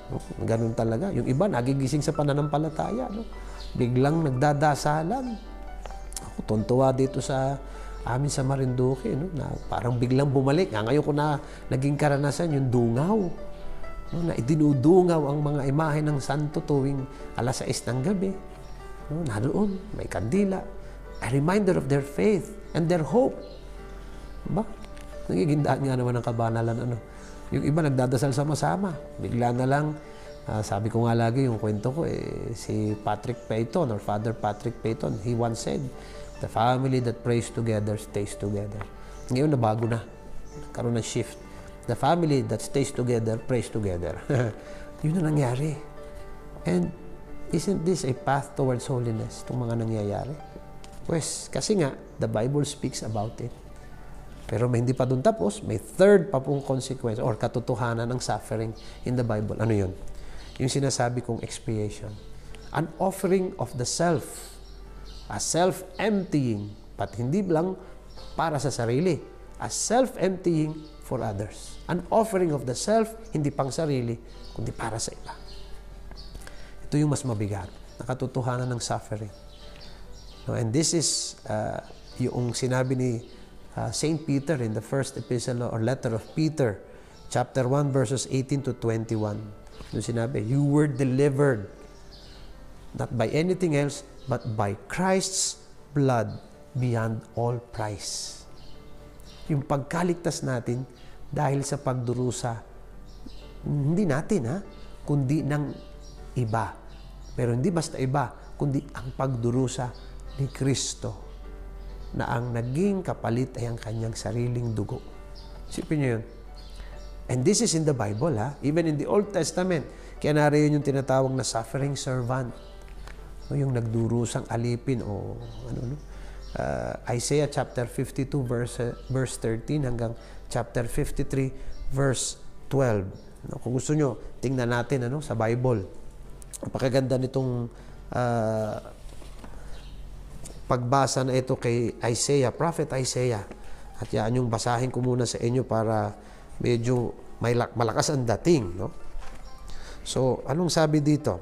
[SPEAKER 1] No? Ganun talaga. Yung iba, nagigising sa pananampalataya. No? Biglang nagdadasalan. Ako, tuntua dito sa amin sa Marinduque, no? Na parang biglang bumalik. Ngayon ko na naging karanasan yung dungaw. No? Na idinudungaw ang mga imahe ng santo tuwing alas 6 ng gabi. No? Naroon, may kandila. A reminder of their faith and their hope. Ba? Nagigindaan nga naman ng kabanalan. Ano? Yung iba nagdadasal sama-sama. Bigla na lang, sabi ko nga lagi, yung kwento ko, si Patrick Peyton or Father Patrick Peyton, he once said, the family that prays together stays together. Ngayon nabago na. Karoon ng shift. The family that stays together prays together. Yun na nangyari. And isn't this a path towards holiness, itong mga nangyayari? Pues, kasi nga, the Bible speaks about it. Pero may hindi pa doon tapos, may third pa pong consequence or katotohanan ng suffering in the Bible. Ano yun? Yung sinasabi kong expiation. An offering of the self. A self-emptying. But hindi lang para sa sarili. A self-emptying for others. An offering of the self, hindi pang sarili, kundi para sa iba. Ito yung mas mabigat. Nakatotohanan ng suffering. No, and this is yung sinabi ni Saint Peter in the first epistle or letter of Peter, chapter 1, verses 18 to 21. Doon sinabi, you were delivered not by anything else, but by Christ's blood beyond all price. Yung pagkaligtas natin dahil sa pagdurusa, hindi natin kundi ng iba. Pero hindi basta iba, kundi ang pagdurusa ni Kristo na ang naging kapalit ay ang kanyang sariling dugo. Isipin niyo yun. And this is in the Bible, even in the Old Testament. Kaya nariyan yung tinatawag na suffering servant. No, yung nagdurusang alipin o Isaiah chapter 52 verse 13 hanggang chapter 53 verse 12. No, kung gusto nyo, tingnan natin sa Bible. Ang pakaganda nitong pagbasa na ito kay Isaiah, Prophet Isaiah. At yan yung basahin ko muna sa inyo para medyo malakas ang dating. No? So, anong sabi dito?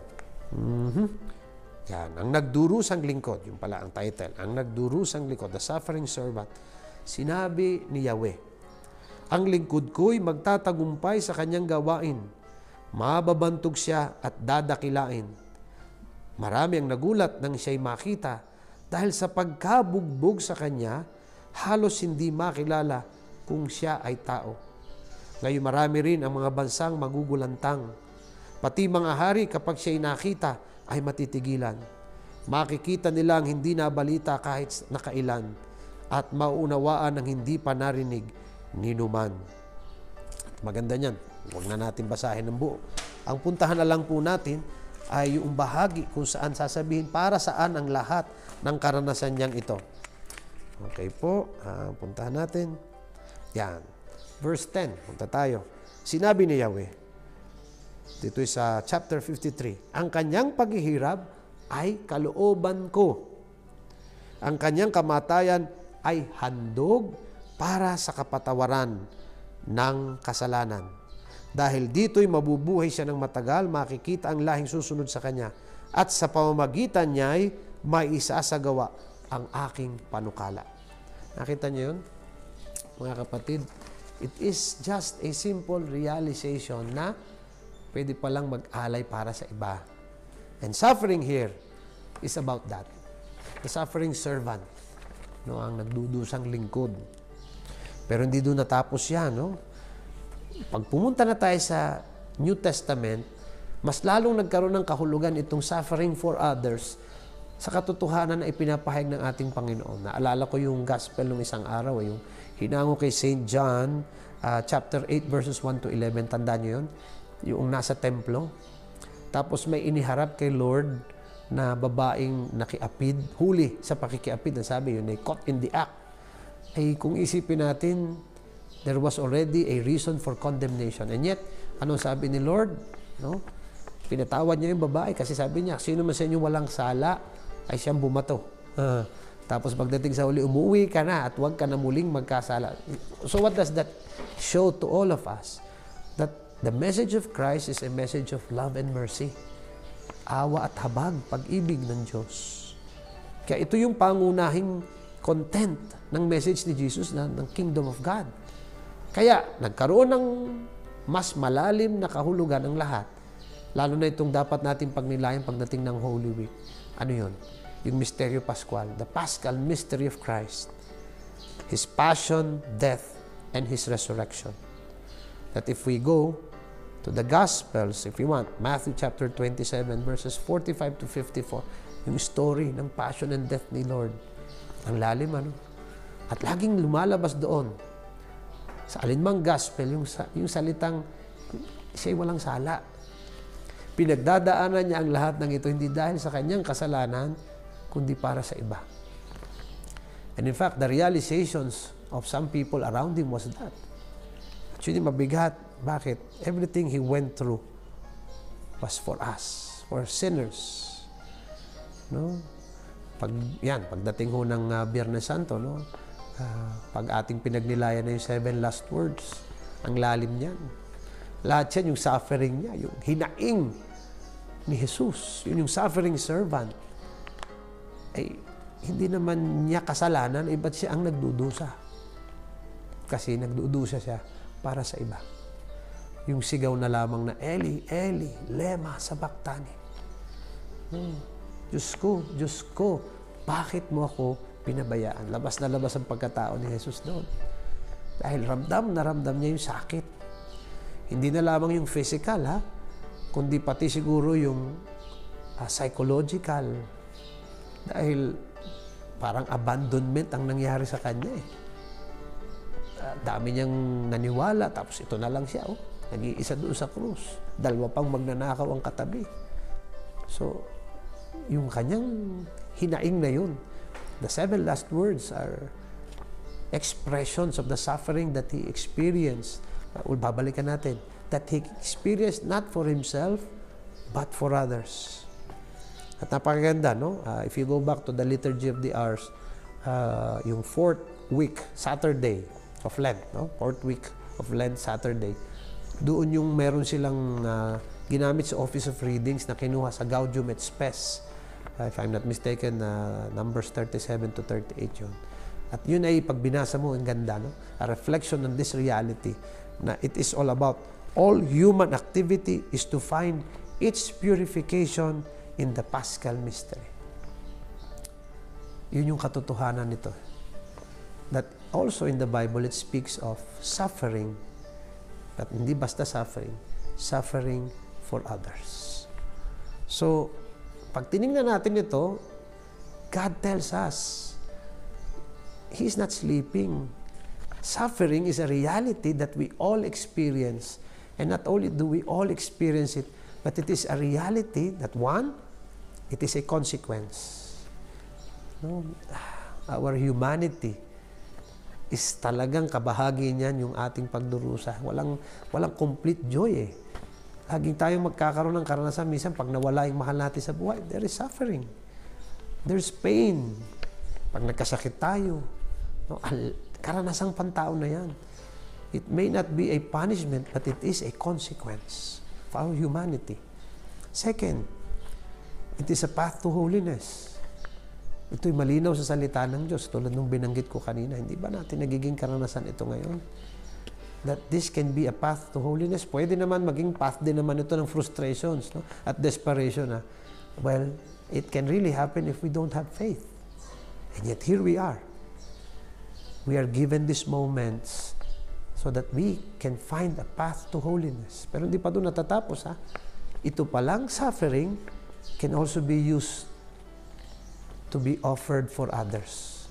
[SPEAKER 1] Yan, ang nagdurusang lingkod, yung pala ang title, ang nagdurusang lingkod, the suffering servant, sinabi ni Yahweh, ang lingkod ko'y magtatagumpay sa kanyang gawain, mababantog siya at dadakilain. Marami ang nagulat nang siya'y makita, dahil sa pagkabugbog sa kanya, halos hindi makilala kung siya ay tao. Ngayon marami rin ang mga bansang magugulantang. Pati mga hari kapag siya'y nakita ay matitigilan. Makikita nilang hindi nabalita kahit nakailan at mauunawaan ng hindi pa narinig ni numan. Maganda niyan. Huwag na natin basahin ng buo. Ang puntahan na lang po natin ay yung bahagi kung saan sasabihin para saan ang lahat ng karanasan niyang ito. Okay po, puntahan natin. Yan. Verse 10, punta tayo. Sinabi ni Yahweh, dito sa chapter 53, ang kanyang paghihirap ay kalooban ko. Ang kanyang kamatayan ay handog para sa kapatawaran ng kasalanan. Dahil dito'y mabubuhay siya ng matagal, makikita ang lahing susunod sa kanya. At sa pamamagitan niya'y may isasagawa ang aking panukala. Nakita niyo yun? Mga kapatid, it is just a simple realization na pwede palang mag-alay para sa iba. And suffering here is about that. The suffering servant, no, ang nagdudusang lingkod. Pero hindi doon natapos yan, no? Pag pumunta na tayo sa New Testament, mas lalong nagkaroon ng kahulugan itong suffering for others sa katotohanan na ipinapahayag ng ating Panginoon. Naalala ko yung gospel ng isang araw, yung hinango kay St. John, chapter 8, verses 1 to 11. Tandaan nyo yun? Yung nasa templo. Tapos may iniharap kay Lord na babaeng nakiapid, huli sa pakikiapid. Sabi yun, ay caught in the act. Ay kung isipin natin, there was already a reason for condemnation. And yet, anong sabi ni Lord? No? Pinatawad niya yung babae kasi sabi niya, sino man sa inyo walang sala, ay siyang bumato. Tapos pagdating sa uli, umuwi ka na at huwag ka na muling magkasala. So what does that show to all of us? That The message of Christ is a message of love and mercy. Awa at habag, pag-ibig ng Diyos. Kaya ito yung pangunahing content ng message ni Jesus ng Kingdom of God. Kaya nagkaroon ng mas malalim na kahulugan ang lahat. Lalo na itong dapat natin pagnilayan pagdating ng Holy Week. Ano yun? Yung Misteryo Pascual, the Paschal Mystery of Christ. His passion, death, and His resurrection. That if we go to the Gospels, if you want, Matthew chapter 27, verses 45 to 54, yung story ng passion and death ni Lord. Ang lalim, ano? At laging lumalabas doon, sa alinmang Gospel, yung salitang, siya'y walang sala. Pinagdadaanan niya ang lahat ng ito, hindi dahil sa kanyang kasalanan, kundi para sa iba. And in fact, the realizations of some people around Him was that. Actually, mabigat. Bakit? Everything He went through was for us, for sinners. No? Pagdating ho ng Biyernes Santo, no? Pag ating pinagnilayan na yung 7 last words, ang lalim niyan. Lahat yan, yung suffering niya, yung hinaing ni Jesus, yun yung suffering servant. Ay, hindi naman niya kasalanan, ba't siya ang nagdudusa? Kasi nagdudusa siya para sa iba. Yung sigaw na lamang na, Eli, Eli, lema sabachthani. Diyos ko, bakit mo ako pinabayaan? Labas na labas ang pagkatao ni Jesus doon. Dahil ramdam na ramdam niya yung sakit. Hindi na lamang yung physical, kundi pati siguro yung psychological. Dahil parang abandonment ang nangyari sa kanya eh. Dami niyang naniwala, tapos ito na lang siya, nag-iisa doon sa krus. 2 pang magnanakaw ang katabi. So, yung kanyang hinaing na yun, the 7 last words are expressions of the suffering that He experienced. Babalikan natin, that He experienced not for Himself, but for others. At napakaganda, no? If you go back to the Liturgy of the Hours, yung 4th week, Saturday of Lent, no? 4th week of Lent, Saturday, doon yung meron silang ginamit sa Office of Readings na kinuha sa Gaudium et Spes. If I'm not mistaken, numbers 37 to 38 yun. At yun ay pagbinasa mo, ang ganda, no? A reflection on this reality na it is all about all human activity is to find its purification in the Paschal mystery. Yun yung katotohanan nito. That also in the Bible, it speaks of suffering, but hindi basta suffering, suffering for others. So, pag tinignan natin ito, God tells us, He's not sleeping. Suffering is a reality that we all experience. And not only do we all experience it, but it is a reality that, one, it is a consequence. No? Our humanity is talagang kabahagi niyan yung ating pagdurusa. Walang complete joy eh. Laging tayong magkakaroon ng karanasan. Minsan, pag nawala yung mahal natin sa buhay, there is suffering. There's pain. Pag nagkasakit tayo, no? Karanasang pantao na yan. It may not be a punishment, but it is a consequence of our humanity. Second, it is a path to holiness. Ito'y malinaw sa salita ng Diyos, tulad nung binanggit ko kanina. Hindi ba natin nagiging karanasan ito ngayon? That this can be a path to holiness. Pwede naman maging path din naman ito ng frustrations, no? At desperation. Well, it can really happen if we don't have faith. And yet here we are. We are given these moments so that we can find a path to holiness. Pero hindi pa doon natatapos, Ito palang suffering can also be used to be offered for others.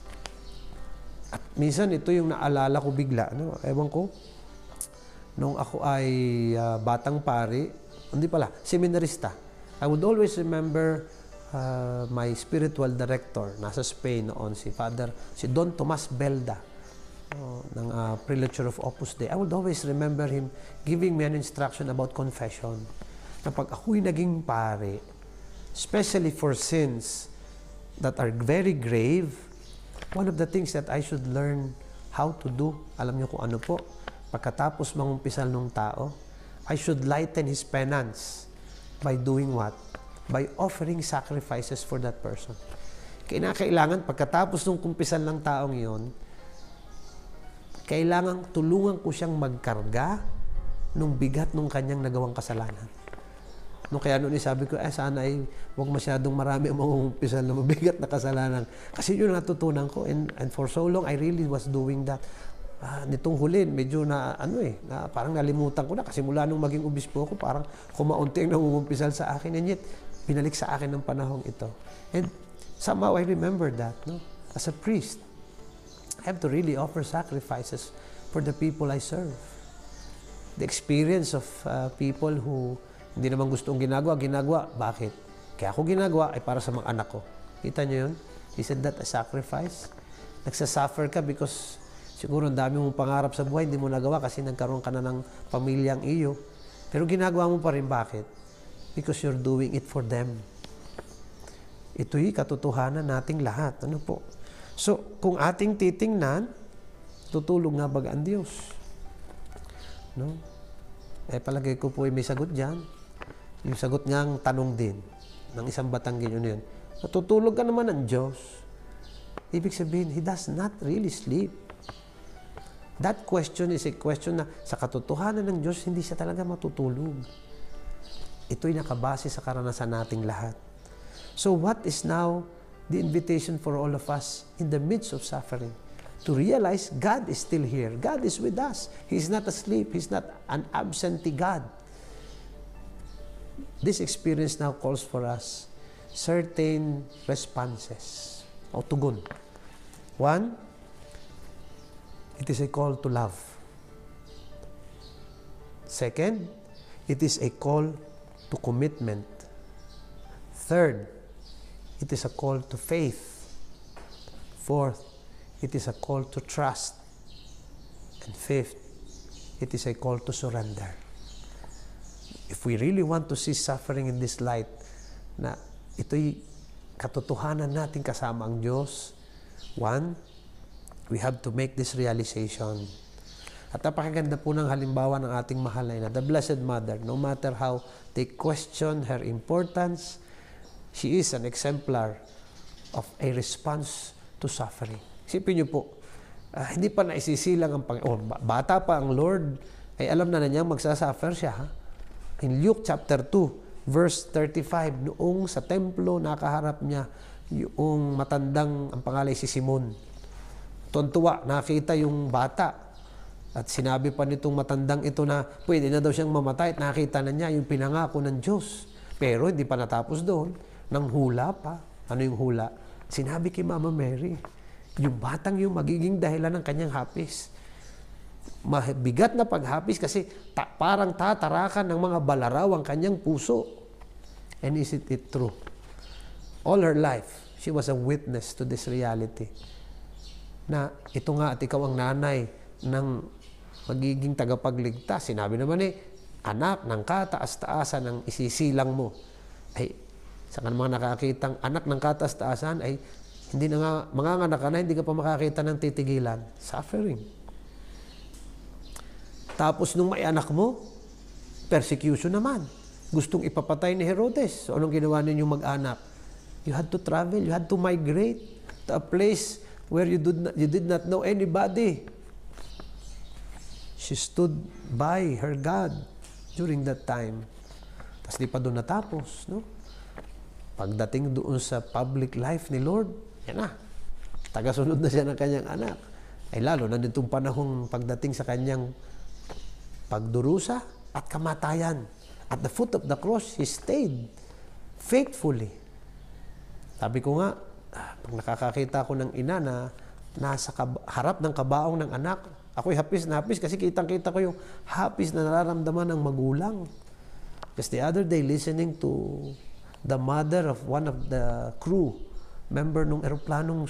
[SPEAKER 1] At minsan ito yung naalala ko bigla, no? Ewan ko, nung ako ay batang pari, hindi pala, seminarista. I would always remember my spiritual director, nasa Spain noon, si Don Tomas Belda, ng Prelature of Opus Dei. I would always remember him giving me an instruction about confession. Kapag ako'y naging pare, especially for sins that are very grave, one of the things that I should learn how to do, alam niyo kung ano po, pagkatapos mangumpisal ng tao, I should lighten his penance by doing what? By offering sacrifices for that person. Kailangan pagkatapos ng kumpisan ng taong yon, kailangan tulungan ko siyang magkarga nung bigat nung kanyang nagawang kasalanan. Kaya noon sabi ko, sana ay huwag masyadong marami ang mangungumpisal na mabigat na kasalanan. Kasi yun natutunan ko. And for so long, I really was doing that. Nitong huli, medyo na parang nalimutan ko na. Kasi mula nung maging obispo ako, parang kumaunti ang nangungumpisal sa akin. And yet, binalik sa akin ng panahong ito. And somehow, I remember that. As a priest, I have to really offer sacrifices for the people I serve. The experience of people who hindi naman gusto ang ginagawa. Bakit? Kaya ako ginagawa ay para sa mga anak ko. Kita niyo yun? Isn't that a sacrifice? Nagsasuffer ka because siguro ang dami mong pangarap sa buhay, hindi mo nagawa kasi nagkaroon ka na ng pamilyang iyo. Pero ginagawa mo pa rin. Bakit? Because you're doing it for them. Ito'y katotohanan nating lahat. Ano po? So, kung ating titingnan, tutulog nga ba ang Diyos? No? Palagay ko po ay may sagot dyan. Yung sagot niyang tanong din ng isang Batanggin yun. Natutulog ka naman ng Diyos. Ibig sabihin, He does not really sleep. That question is a question na sa katotohanan ng Diyos, hindi siya talaga matutulog. Ito'y nakabase sa karanasan nating lahat. So what is now the invitation for all of us in the midst of suffering? To realize God is still here. God is with us. He's not asleep. He's not an absentee God. This experience now calls for us certain responses o tugon. One, it is a call to love. Second, it is a call to commitment. Third, it is a call to faith. Fourth, it is a call to trust. And fifth, it is a call to surrender. If we really want to see suffering in this light, na ito'y katotohanan natin kasama ang Diyos, one, we have to make this realization. At napakaganda po ng halimbawa ng ating mahal na the Blessed Mother. No matter how they question her importance, she is an exemplar of a response to suffering. Isipin niyo po, hindi pa naisisilang ang Panginoon. Bata pa ang Lord, ay alam na niya magsasuffer siya. In Luke chapter 2, verse 35, noong sa templo nakaharap niya yung matandang, ang pangalay si Simon. Tuntua, nakita yung bata. At sinabi pa nitong matandang ito na pwede na daw siyang mamatay at nakita na niya yung pinangako ng Diyos. Pero hindi pa natapos doon. Nang hula pa. Ano yung hula? Sinabi kay Mama Mary, yung batang yung magiging dahilan ng kanyang hapis. Mabigat na paghapis kasi parang tatarakan ng mga balaraw ang kanyang puso. And isn't it true? All her life, she was a witness to this reality. Na ito nga at ikaw ang nanay ng magiging tagapagligtas. Sinabi naman anak ng kataas-taasan ang isisilang mo. Ay, sa mga nakakitang anak ng kataas-taasan ay hindi na nga, manganganak ka na, hindi ka pa makakita ng titigilan. Suffering. Tapos nung may anak mo, persecution naman. Gustong ipapatay ni Herodes. So anong ginawa ninyong mag-anak? You had to travel, you had to migrate to a place where you did not know anybody. She stood by her God during that time. Tapos di pa doon natapos, no? Pagdating doon sa public life ni Lord, yan na. Tagasunod na siya ng kanyang anak. Ay lalo na nitong panahong pagdating sa kanyang pagdurusa at kamatayan. At the foot of the cross, He stayed faithfully. Sabi ko nga, pag nakakakita ko ng ina na nasa harap ng kabaong ng anak, ako'y hapis na hapis kasi kitang-kita ko yung hapis na nararamdaman ng magulang. Just the other day, listening to the mother of one of the crew, member nung eroplanong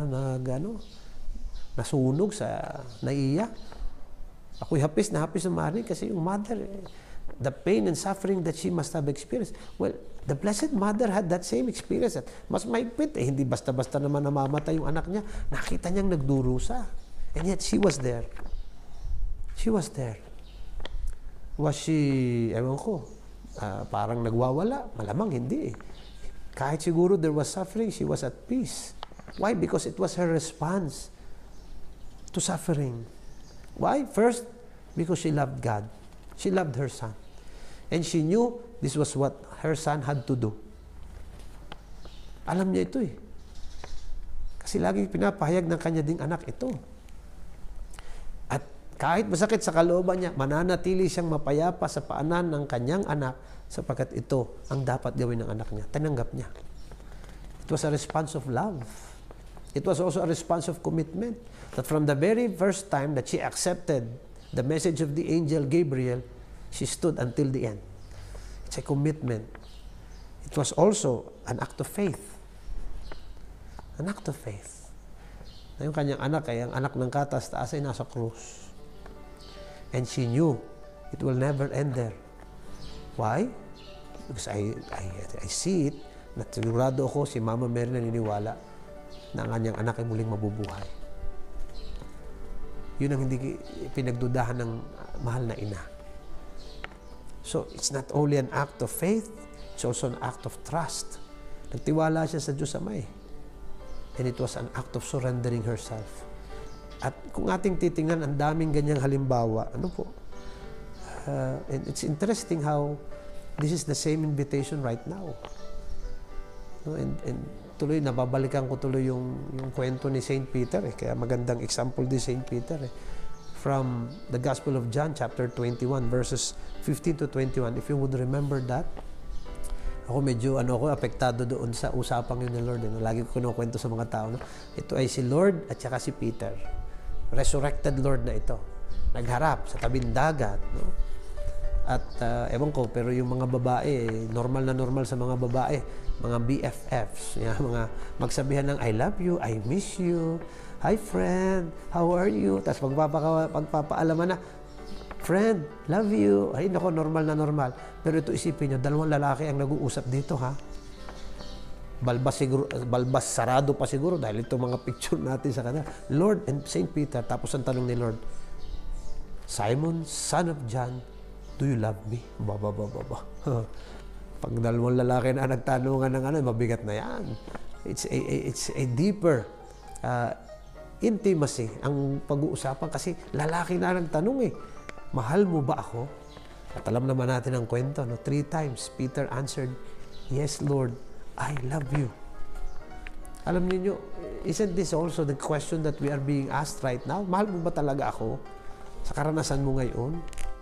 [SPEAKER 1] nasunog sa naiiyak. Ako'y hapis na marinig kasi yung mother, the pain and suffering that she must have experienced. Well, the Blessed Mother had that same experience. At mas maigpit, hindi basta-basta naman namamatay yung anak niya. Nakita niyang nagdurusa. And yet, she was there. She was there. Was she, ewan ko, parang nagwawala? Malamang hindi eh. Kahit siguro there was suffering, she was at peace. Why? Because it was her response to suffering. Why? First, because she loved God. She loved her son. And she knew this was what her son had to do. Alam niya ito eh. Kasi laging pinapahayag ng kanya ding anak ito. At kahit masakit sa kalooban niya, mananatili siyang mapayapa sa paanan ng kanyang anak sapagkat ito ang dapat gawin ng anak niya. Tinanggap niya. It was a response of love. It was also a response of commitment. That from the very first time that she accepted the message of the angel Gabriel, she stood until the end. It's a commitment. It was also an act of faith. An act of faith. Na yung kanyang anak ay ang anak ng katas-taas ay nasa krus. And she knew it will never end there. Why? Because I see it, na sigurado ako si Mama Mary naniniwala na ang kanyang anak ay muling mabubuhay. Yun ang hindi pinagdudahan ng mahal na ina. So, it's not only an act of faith, it's also an act of trust. Nagtiwala siya sa Diyos Ama eh. And it was an act of surrendering herself. At kung ating titingnan, ang daming ganyang halimbawa. Ano po? And it's interesting how this is the same invitation right now. No? And tuloy, nababalikan ko tuloy yung kwento ni St. Peter. Eh. Kaya magandang example din St. Peter. Eh. From the Gospel of John, chapter 21, verses 15 to 21. If you would remember that, ako medyo apektado doon sa usapang yun ni Lord. Lagi ko kinukwento sa mga tao. No? Ito ay si Lord at saka si Peter. Resurrected Lord na ito. Nagharap sa tabing dagat. No? At ewan ko, pero yung mga babae, normal na normal sa mga babae, mga BFFs, mga magsabihan ng I love you, I miss you, hi friend, how are you? Tapos pagpapaalaman na, friend, love you. Ay, nako, normal na normal. Pero ito isipin nyo, dalawang lalaki ang nag-uusap dito, ha? Balbas sarado pa siguro dahil itong mga picture natin sa kanila. Lord and St. Peter, tapos ang tanong ni Lord, Simon, son of John, do you love me? Pag dalawang lalaki na nagtanungan ng mabigat na yan. It's a deeper intimacy ang pag-uusapan kasi lalaki na nagtanong eh. Mahal mo ba ako? At alam naman natin ang kwento, no? 3 times, Peter answered, yes, Lord, I love you. Alam niyo, isn't this also the question that we are being asked right now? Mahal mo ba talaga ako? Sa karanasan mo ngayon?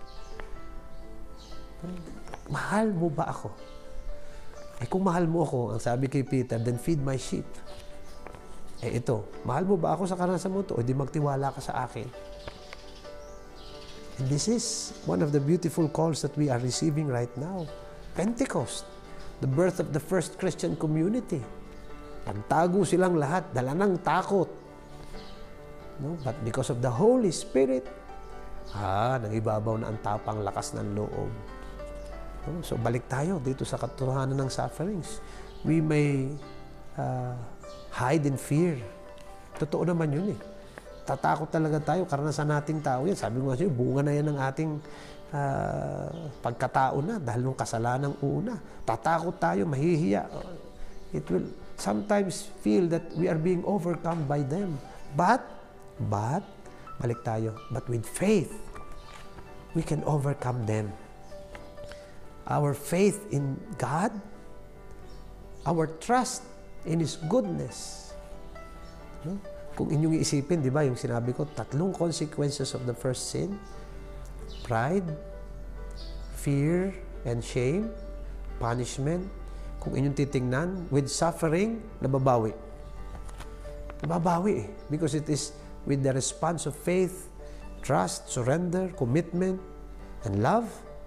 [SPEAKER 1] Mahal mo ba ako? Eh kung mahal mo ako, ang sabi kay Peter, then feed my sheep. Eh ito, mahal mo ba ako sa karanasan mo ito? O di magtiwala ka sa akin. And this is one of the beautiful calls that we are receiving right now. Pentecost, the birth of the first Christian community. Nagtago silang lahat, dala ng takot. No? But because of the Holy Spirit, nagibabaw na ang tapang lakas ng loob. No? So balik tayo dito sa katotohanan ng sufferings. We may hide in fear. Totoo naman yun eh. Tatakot talaga tayo, karanasan nating tao yan. Sabi mo kasi, bunga na yan ng ating pagkatao na dahil nung kasalanang una. Tatakot tayo, mahihiya. It will sometimes feel that we are being overcome by them. But, balik tayo, but with faith, we can overcome them. Our faith in God, our trust in His goodness. No? Kung inyong iisipin, di ba, yung sinabi ko, 3 consequences of the first sin. Pride, fear, and shame, punishment. Kung inyong titingnan, with suffering, nababawi. Nababawi eh. Because it is with the response of faith, trust, surrender, commitment, and love.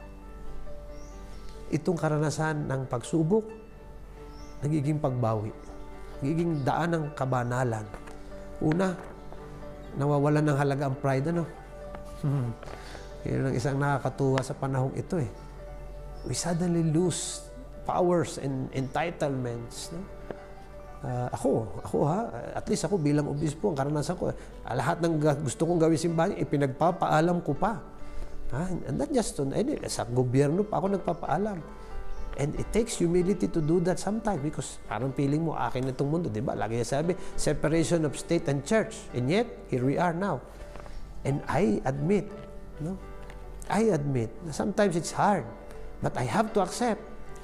[SPEAKER 1] Itong karanasan ng pagsubok, nagiging pagbawi. Nagiging daan ng kabanalan. Una, nawawalan ng halaga ang pride, ano? Yan ang isang nakakatuwa sa panahong ito eh. We suddenly lose powers and entitlements. No? Ako at least ako bilang obispo, ang karanasan ko, lahat ng gusto kong gawin simbahan, ipinagpapaalam ko pa. And not just sa gobyerno pa ako nagpapaalam. And it takes humility to do that sometimes because parang feeling mo, akin na itong mundo, di ba? Lagi sabi, separation of state and church. And yet, here we are now. And I admit na sometimes it's hard, but I have to accept.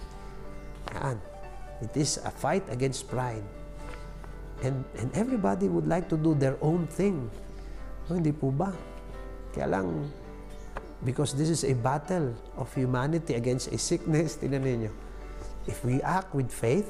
[SPEAKER 1] It is a fight against pride. And everybody would like to do their own thing. Hindi po ba? Kaya lang, because this is a battle of humanity against a sickness, tingnan ninyo. If we act with faith,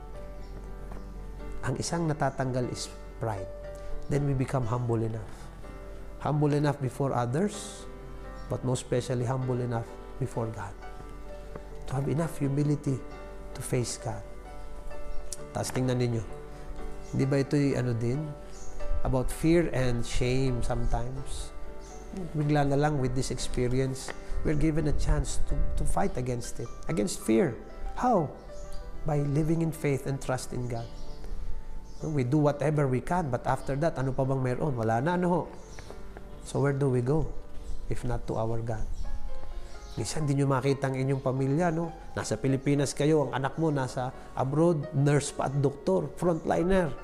[SPEAKER 1] ang isang natatanggal is pride. Then we become humble enough. Humble enough before others, but most especially humble enough before God. To have enough humility to face God. Tapos tingnan ninyo. Hindi ba ito'y about fear and shame sometimes? Bigla na lang with this experience, we're given a chance to fight against it, against fear. How? By living in faith and trust in God. We do whatever we can, but after that, ano pa bang meron? Wala na, So where do we go? If not to our God. Minsan, hindi nyo makita ang inyong pamilya, Nasa Pilipinas kayo, ang anak mo nasa abroad, nurse pa at doktor, frontliner.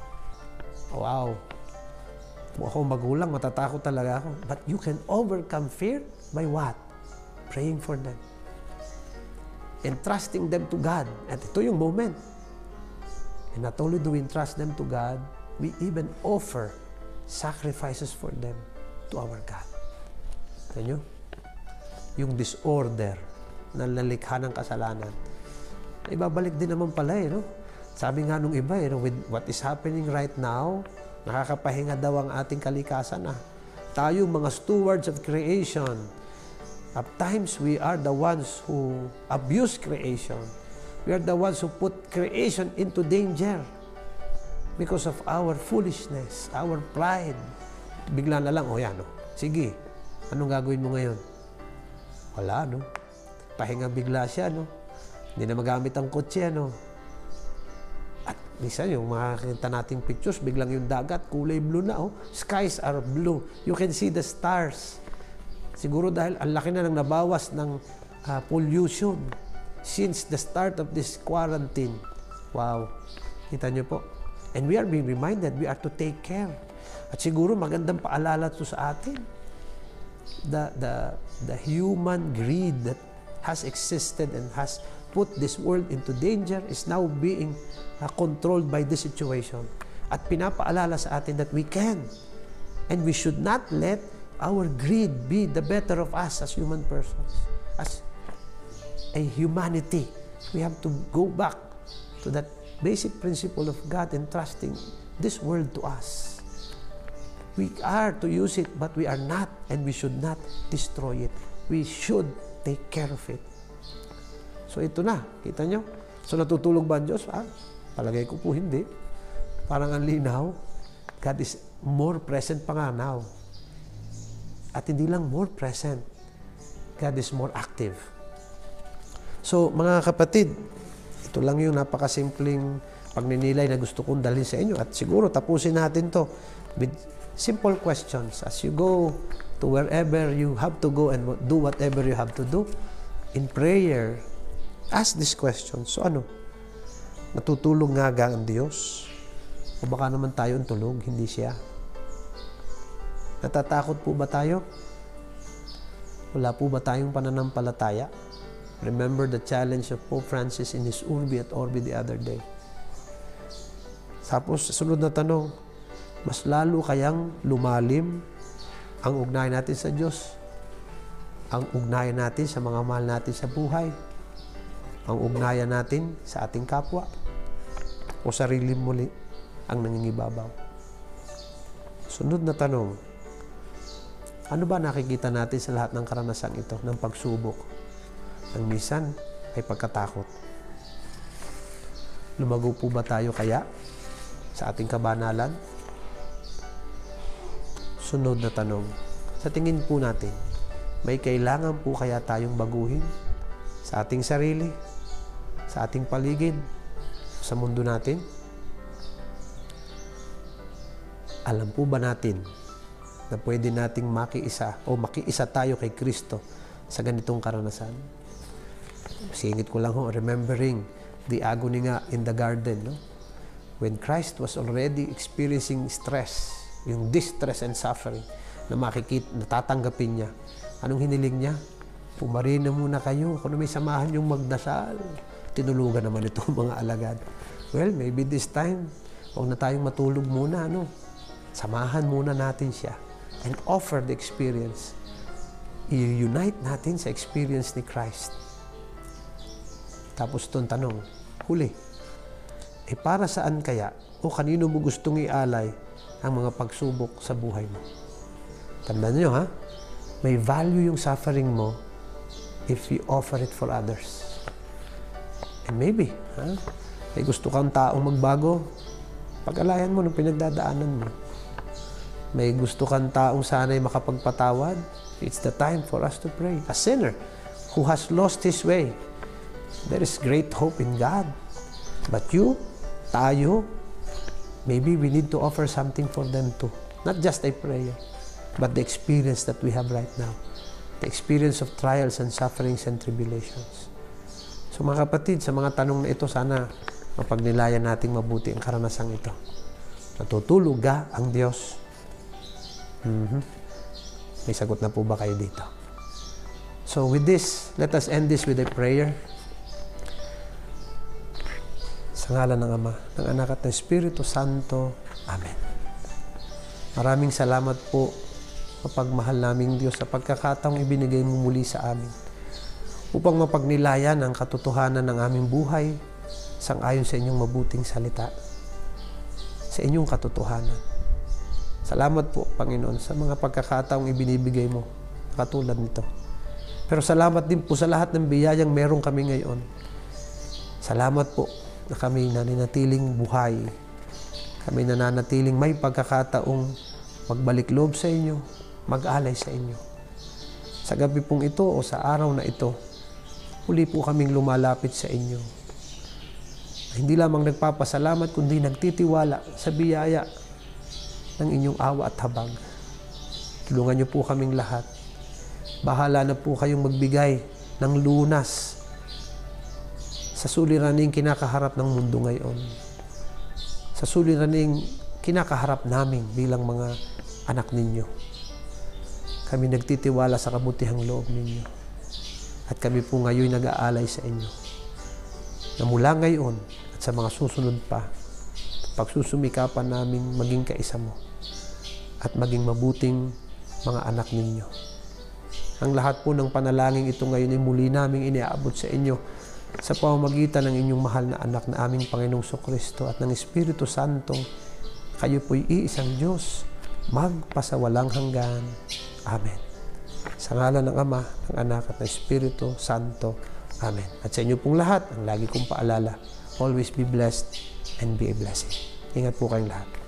[SPEAKER 1] Wow. Kung ako magulang, matatakot talaga ako. But you can overcome fear by what? Praying for them. And trusting them to God. At ito yung moment. And not only do we entrust them to God, we even offer sacrifices for them to our God. Tignan nyo? Yung disorder na nalikha ng kasalanan, ibabalik din naman pala Sabi nga nung iba with what is happening right now, nakakapahinga daw ang ating kalikasan. Tayo mga stewards of creation. At times, we are the ones who abuse creation. We are the ones who put creation into danger because of our foolishness, our pride. Bigla na lang, sige, anong gagawin mo ngayon? Wala, Pahinga bigla siya, Hindi na magamit ang kotse, At minsan yung makakita nating pictures, biglang yung dagat, kulay blue na, Skies are blue. You can see the stars. Siguro dahil ang laki na ng nabawas ng pollution since the start of this quarantine. Wow. Kita niyo po? And we are being reminded we are to take care. At siguro magandang paalala to sa atin. The human greed that has existed and has put this world into danger is now being controlled by this situation. At pinapaalala sa atin that we can and we should not let our greed be the better of us as human persons. As a humanity, we have to go back to that basic principle of God and trusting this world to us. We are to use it, but we are not, and we should not destroy it. We should take care of it. So ito na, kita nyo? So natutulog ba ang Diyos? Palagay ko po hindi. Parang ang linaw. God is more present pa nga now. At hindi lang more present, God is more active. So mga kapatid, ito lang yung napakasimpleng pagninilay na gusto kong dalhin sa inyo. At siguro tapusin natin to with simple questions. As you go to wherever you have to go and do whatever you have to do, in prayer, ask this question. So natutulog nga ang Diyos? O baka naman tayo ang tulog, hindi siya? Natatakot po ba tayo? Wala po ba tayong pananampalataya? Remember the challenge of Pope Francis in his Urbi et Orbi the other day. Tapos, sunod na tanong, mas lalo kayang lumalim ang ugnayan natin sa Diyos, ang ugnayan natin sa mga mahal natin sa buhay, ang ugnayan natin sa ating kapwa, o sarili muli ang nangingibabaw? Sunod na tanong, ano ba nakikita natin sa lahat ng karanasan ito, ng pagsubok? Ang minsan ay pagkatakot. Lumago po ba tayo kaya sa ating kabanalan? Sunod na tanong, sa tingin po natin, may kailangan po kaya tayong baguhin sa ating sarili, sa ating paligid, sa mundo natin? Alam po ba natin na pwede nating makiisa o makiisa tayo kay Kristo sa ganitong karanasan. Singit ko lang ho, remembering the agony nga in the garden, no? When Christ was already experiencing stress, yung distress and suffering na natatanggapin niya. Anong hiniling niya? Pumarina muna kayo kung may samahan yung magdasal. Tinulugan naman ito mga alagad. Well, maybe this time, huwag na tayong matulog muna, no? Samahan muna natin siya and offer the experience. I-unite natin sa experience ni Christ. Tapos itong tanong, huli, para saan kaya o kanino mo gustong ialay ang mga pagsubok sa buhay mo? Tandaan nyo ha, may value yung suffering mo if you offer it for others. And maybe, may gusto kang taong magbago, pag-alayan mo ng pinagdadaanan mo. May gusto kang taong sana'y makapagpatawad, it's the time for us to pray. A sinner who has lost his way, there is great hope in God. But tayo, maybe we need to offer something for them too. Not just a prayer, but the experience that we have right now. The experience of trials and sufferings and tribulations. So mga kapatid, sa mga tanong na ito, sana mapagnilayan nating mabuti ang karanasang ito. Natutulog ang Diyos. May sagot na po ba kayo dito? So with this, let us end this with a prayer. Sa ngalan ng Ama, ng Anak at ng Espiritu Santo. Amen. Maraming salamat po, mapagmahal naming Diyos, sa pagkakataong ibinigay mo muli sa amin upang mapagnilayan ang katotohanan ng aming buhay sang-ayon sa inyong mabuting salita, sa inyong katotohanan. Salamat po, Panginoon, sa mga pagkakataong ibinibigay mo katulad nito. Pero salamat din po sa lahat ng biyayang meron kami ngayon. Salamat po na kami nananatiling buhay. Kami nananatiling may pagkakataong magbalik loob sa inyo, mag-alay sa inyo. Sa gabi pong ito o sa araw na ito, huli po kaming lumalapit sa inyo. Hindi lamang nagpapasalamat, kundi nagtitiwala sa biyaya ng inyong awa at habag. Tulungan niyo po kaming lahat. Bahala na po kayong magbigay ng lunas sa suliraning kinakaharap ng mundo ngayon. Sa suliraning kinakaharap namin bilang mga anak ninyo. Kami nagtitiwala sa kabutihang loob ninyo. At kami po ngayon nag-aalay sa inyo. Na mula ngayon at sa mga susunod pa, pagsusumikapan namin maging kaisa mo at maging mabuting mga anak ninyo. Ang lahat po ng panalangin ito ngayon ay muli naming iniaabot sa inyo sa pamamagitan ng inyong mahal na anak na aming Panginoong Kristo at ng Espiritu Santo. Kayo po'y iisang Diyos, magpasawalang hanggan. Amen. Sa ngalan ng Ama, ng Anak at ng Espiritu Santo. Amen. At sa inyo pong lahat, ang lagi kong paalala, always be blessed and be a blessing. Ingat po kayong lahat.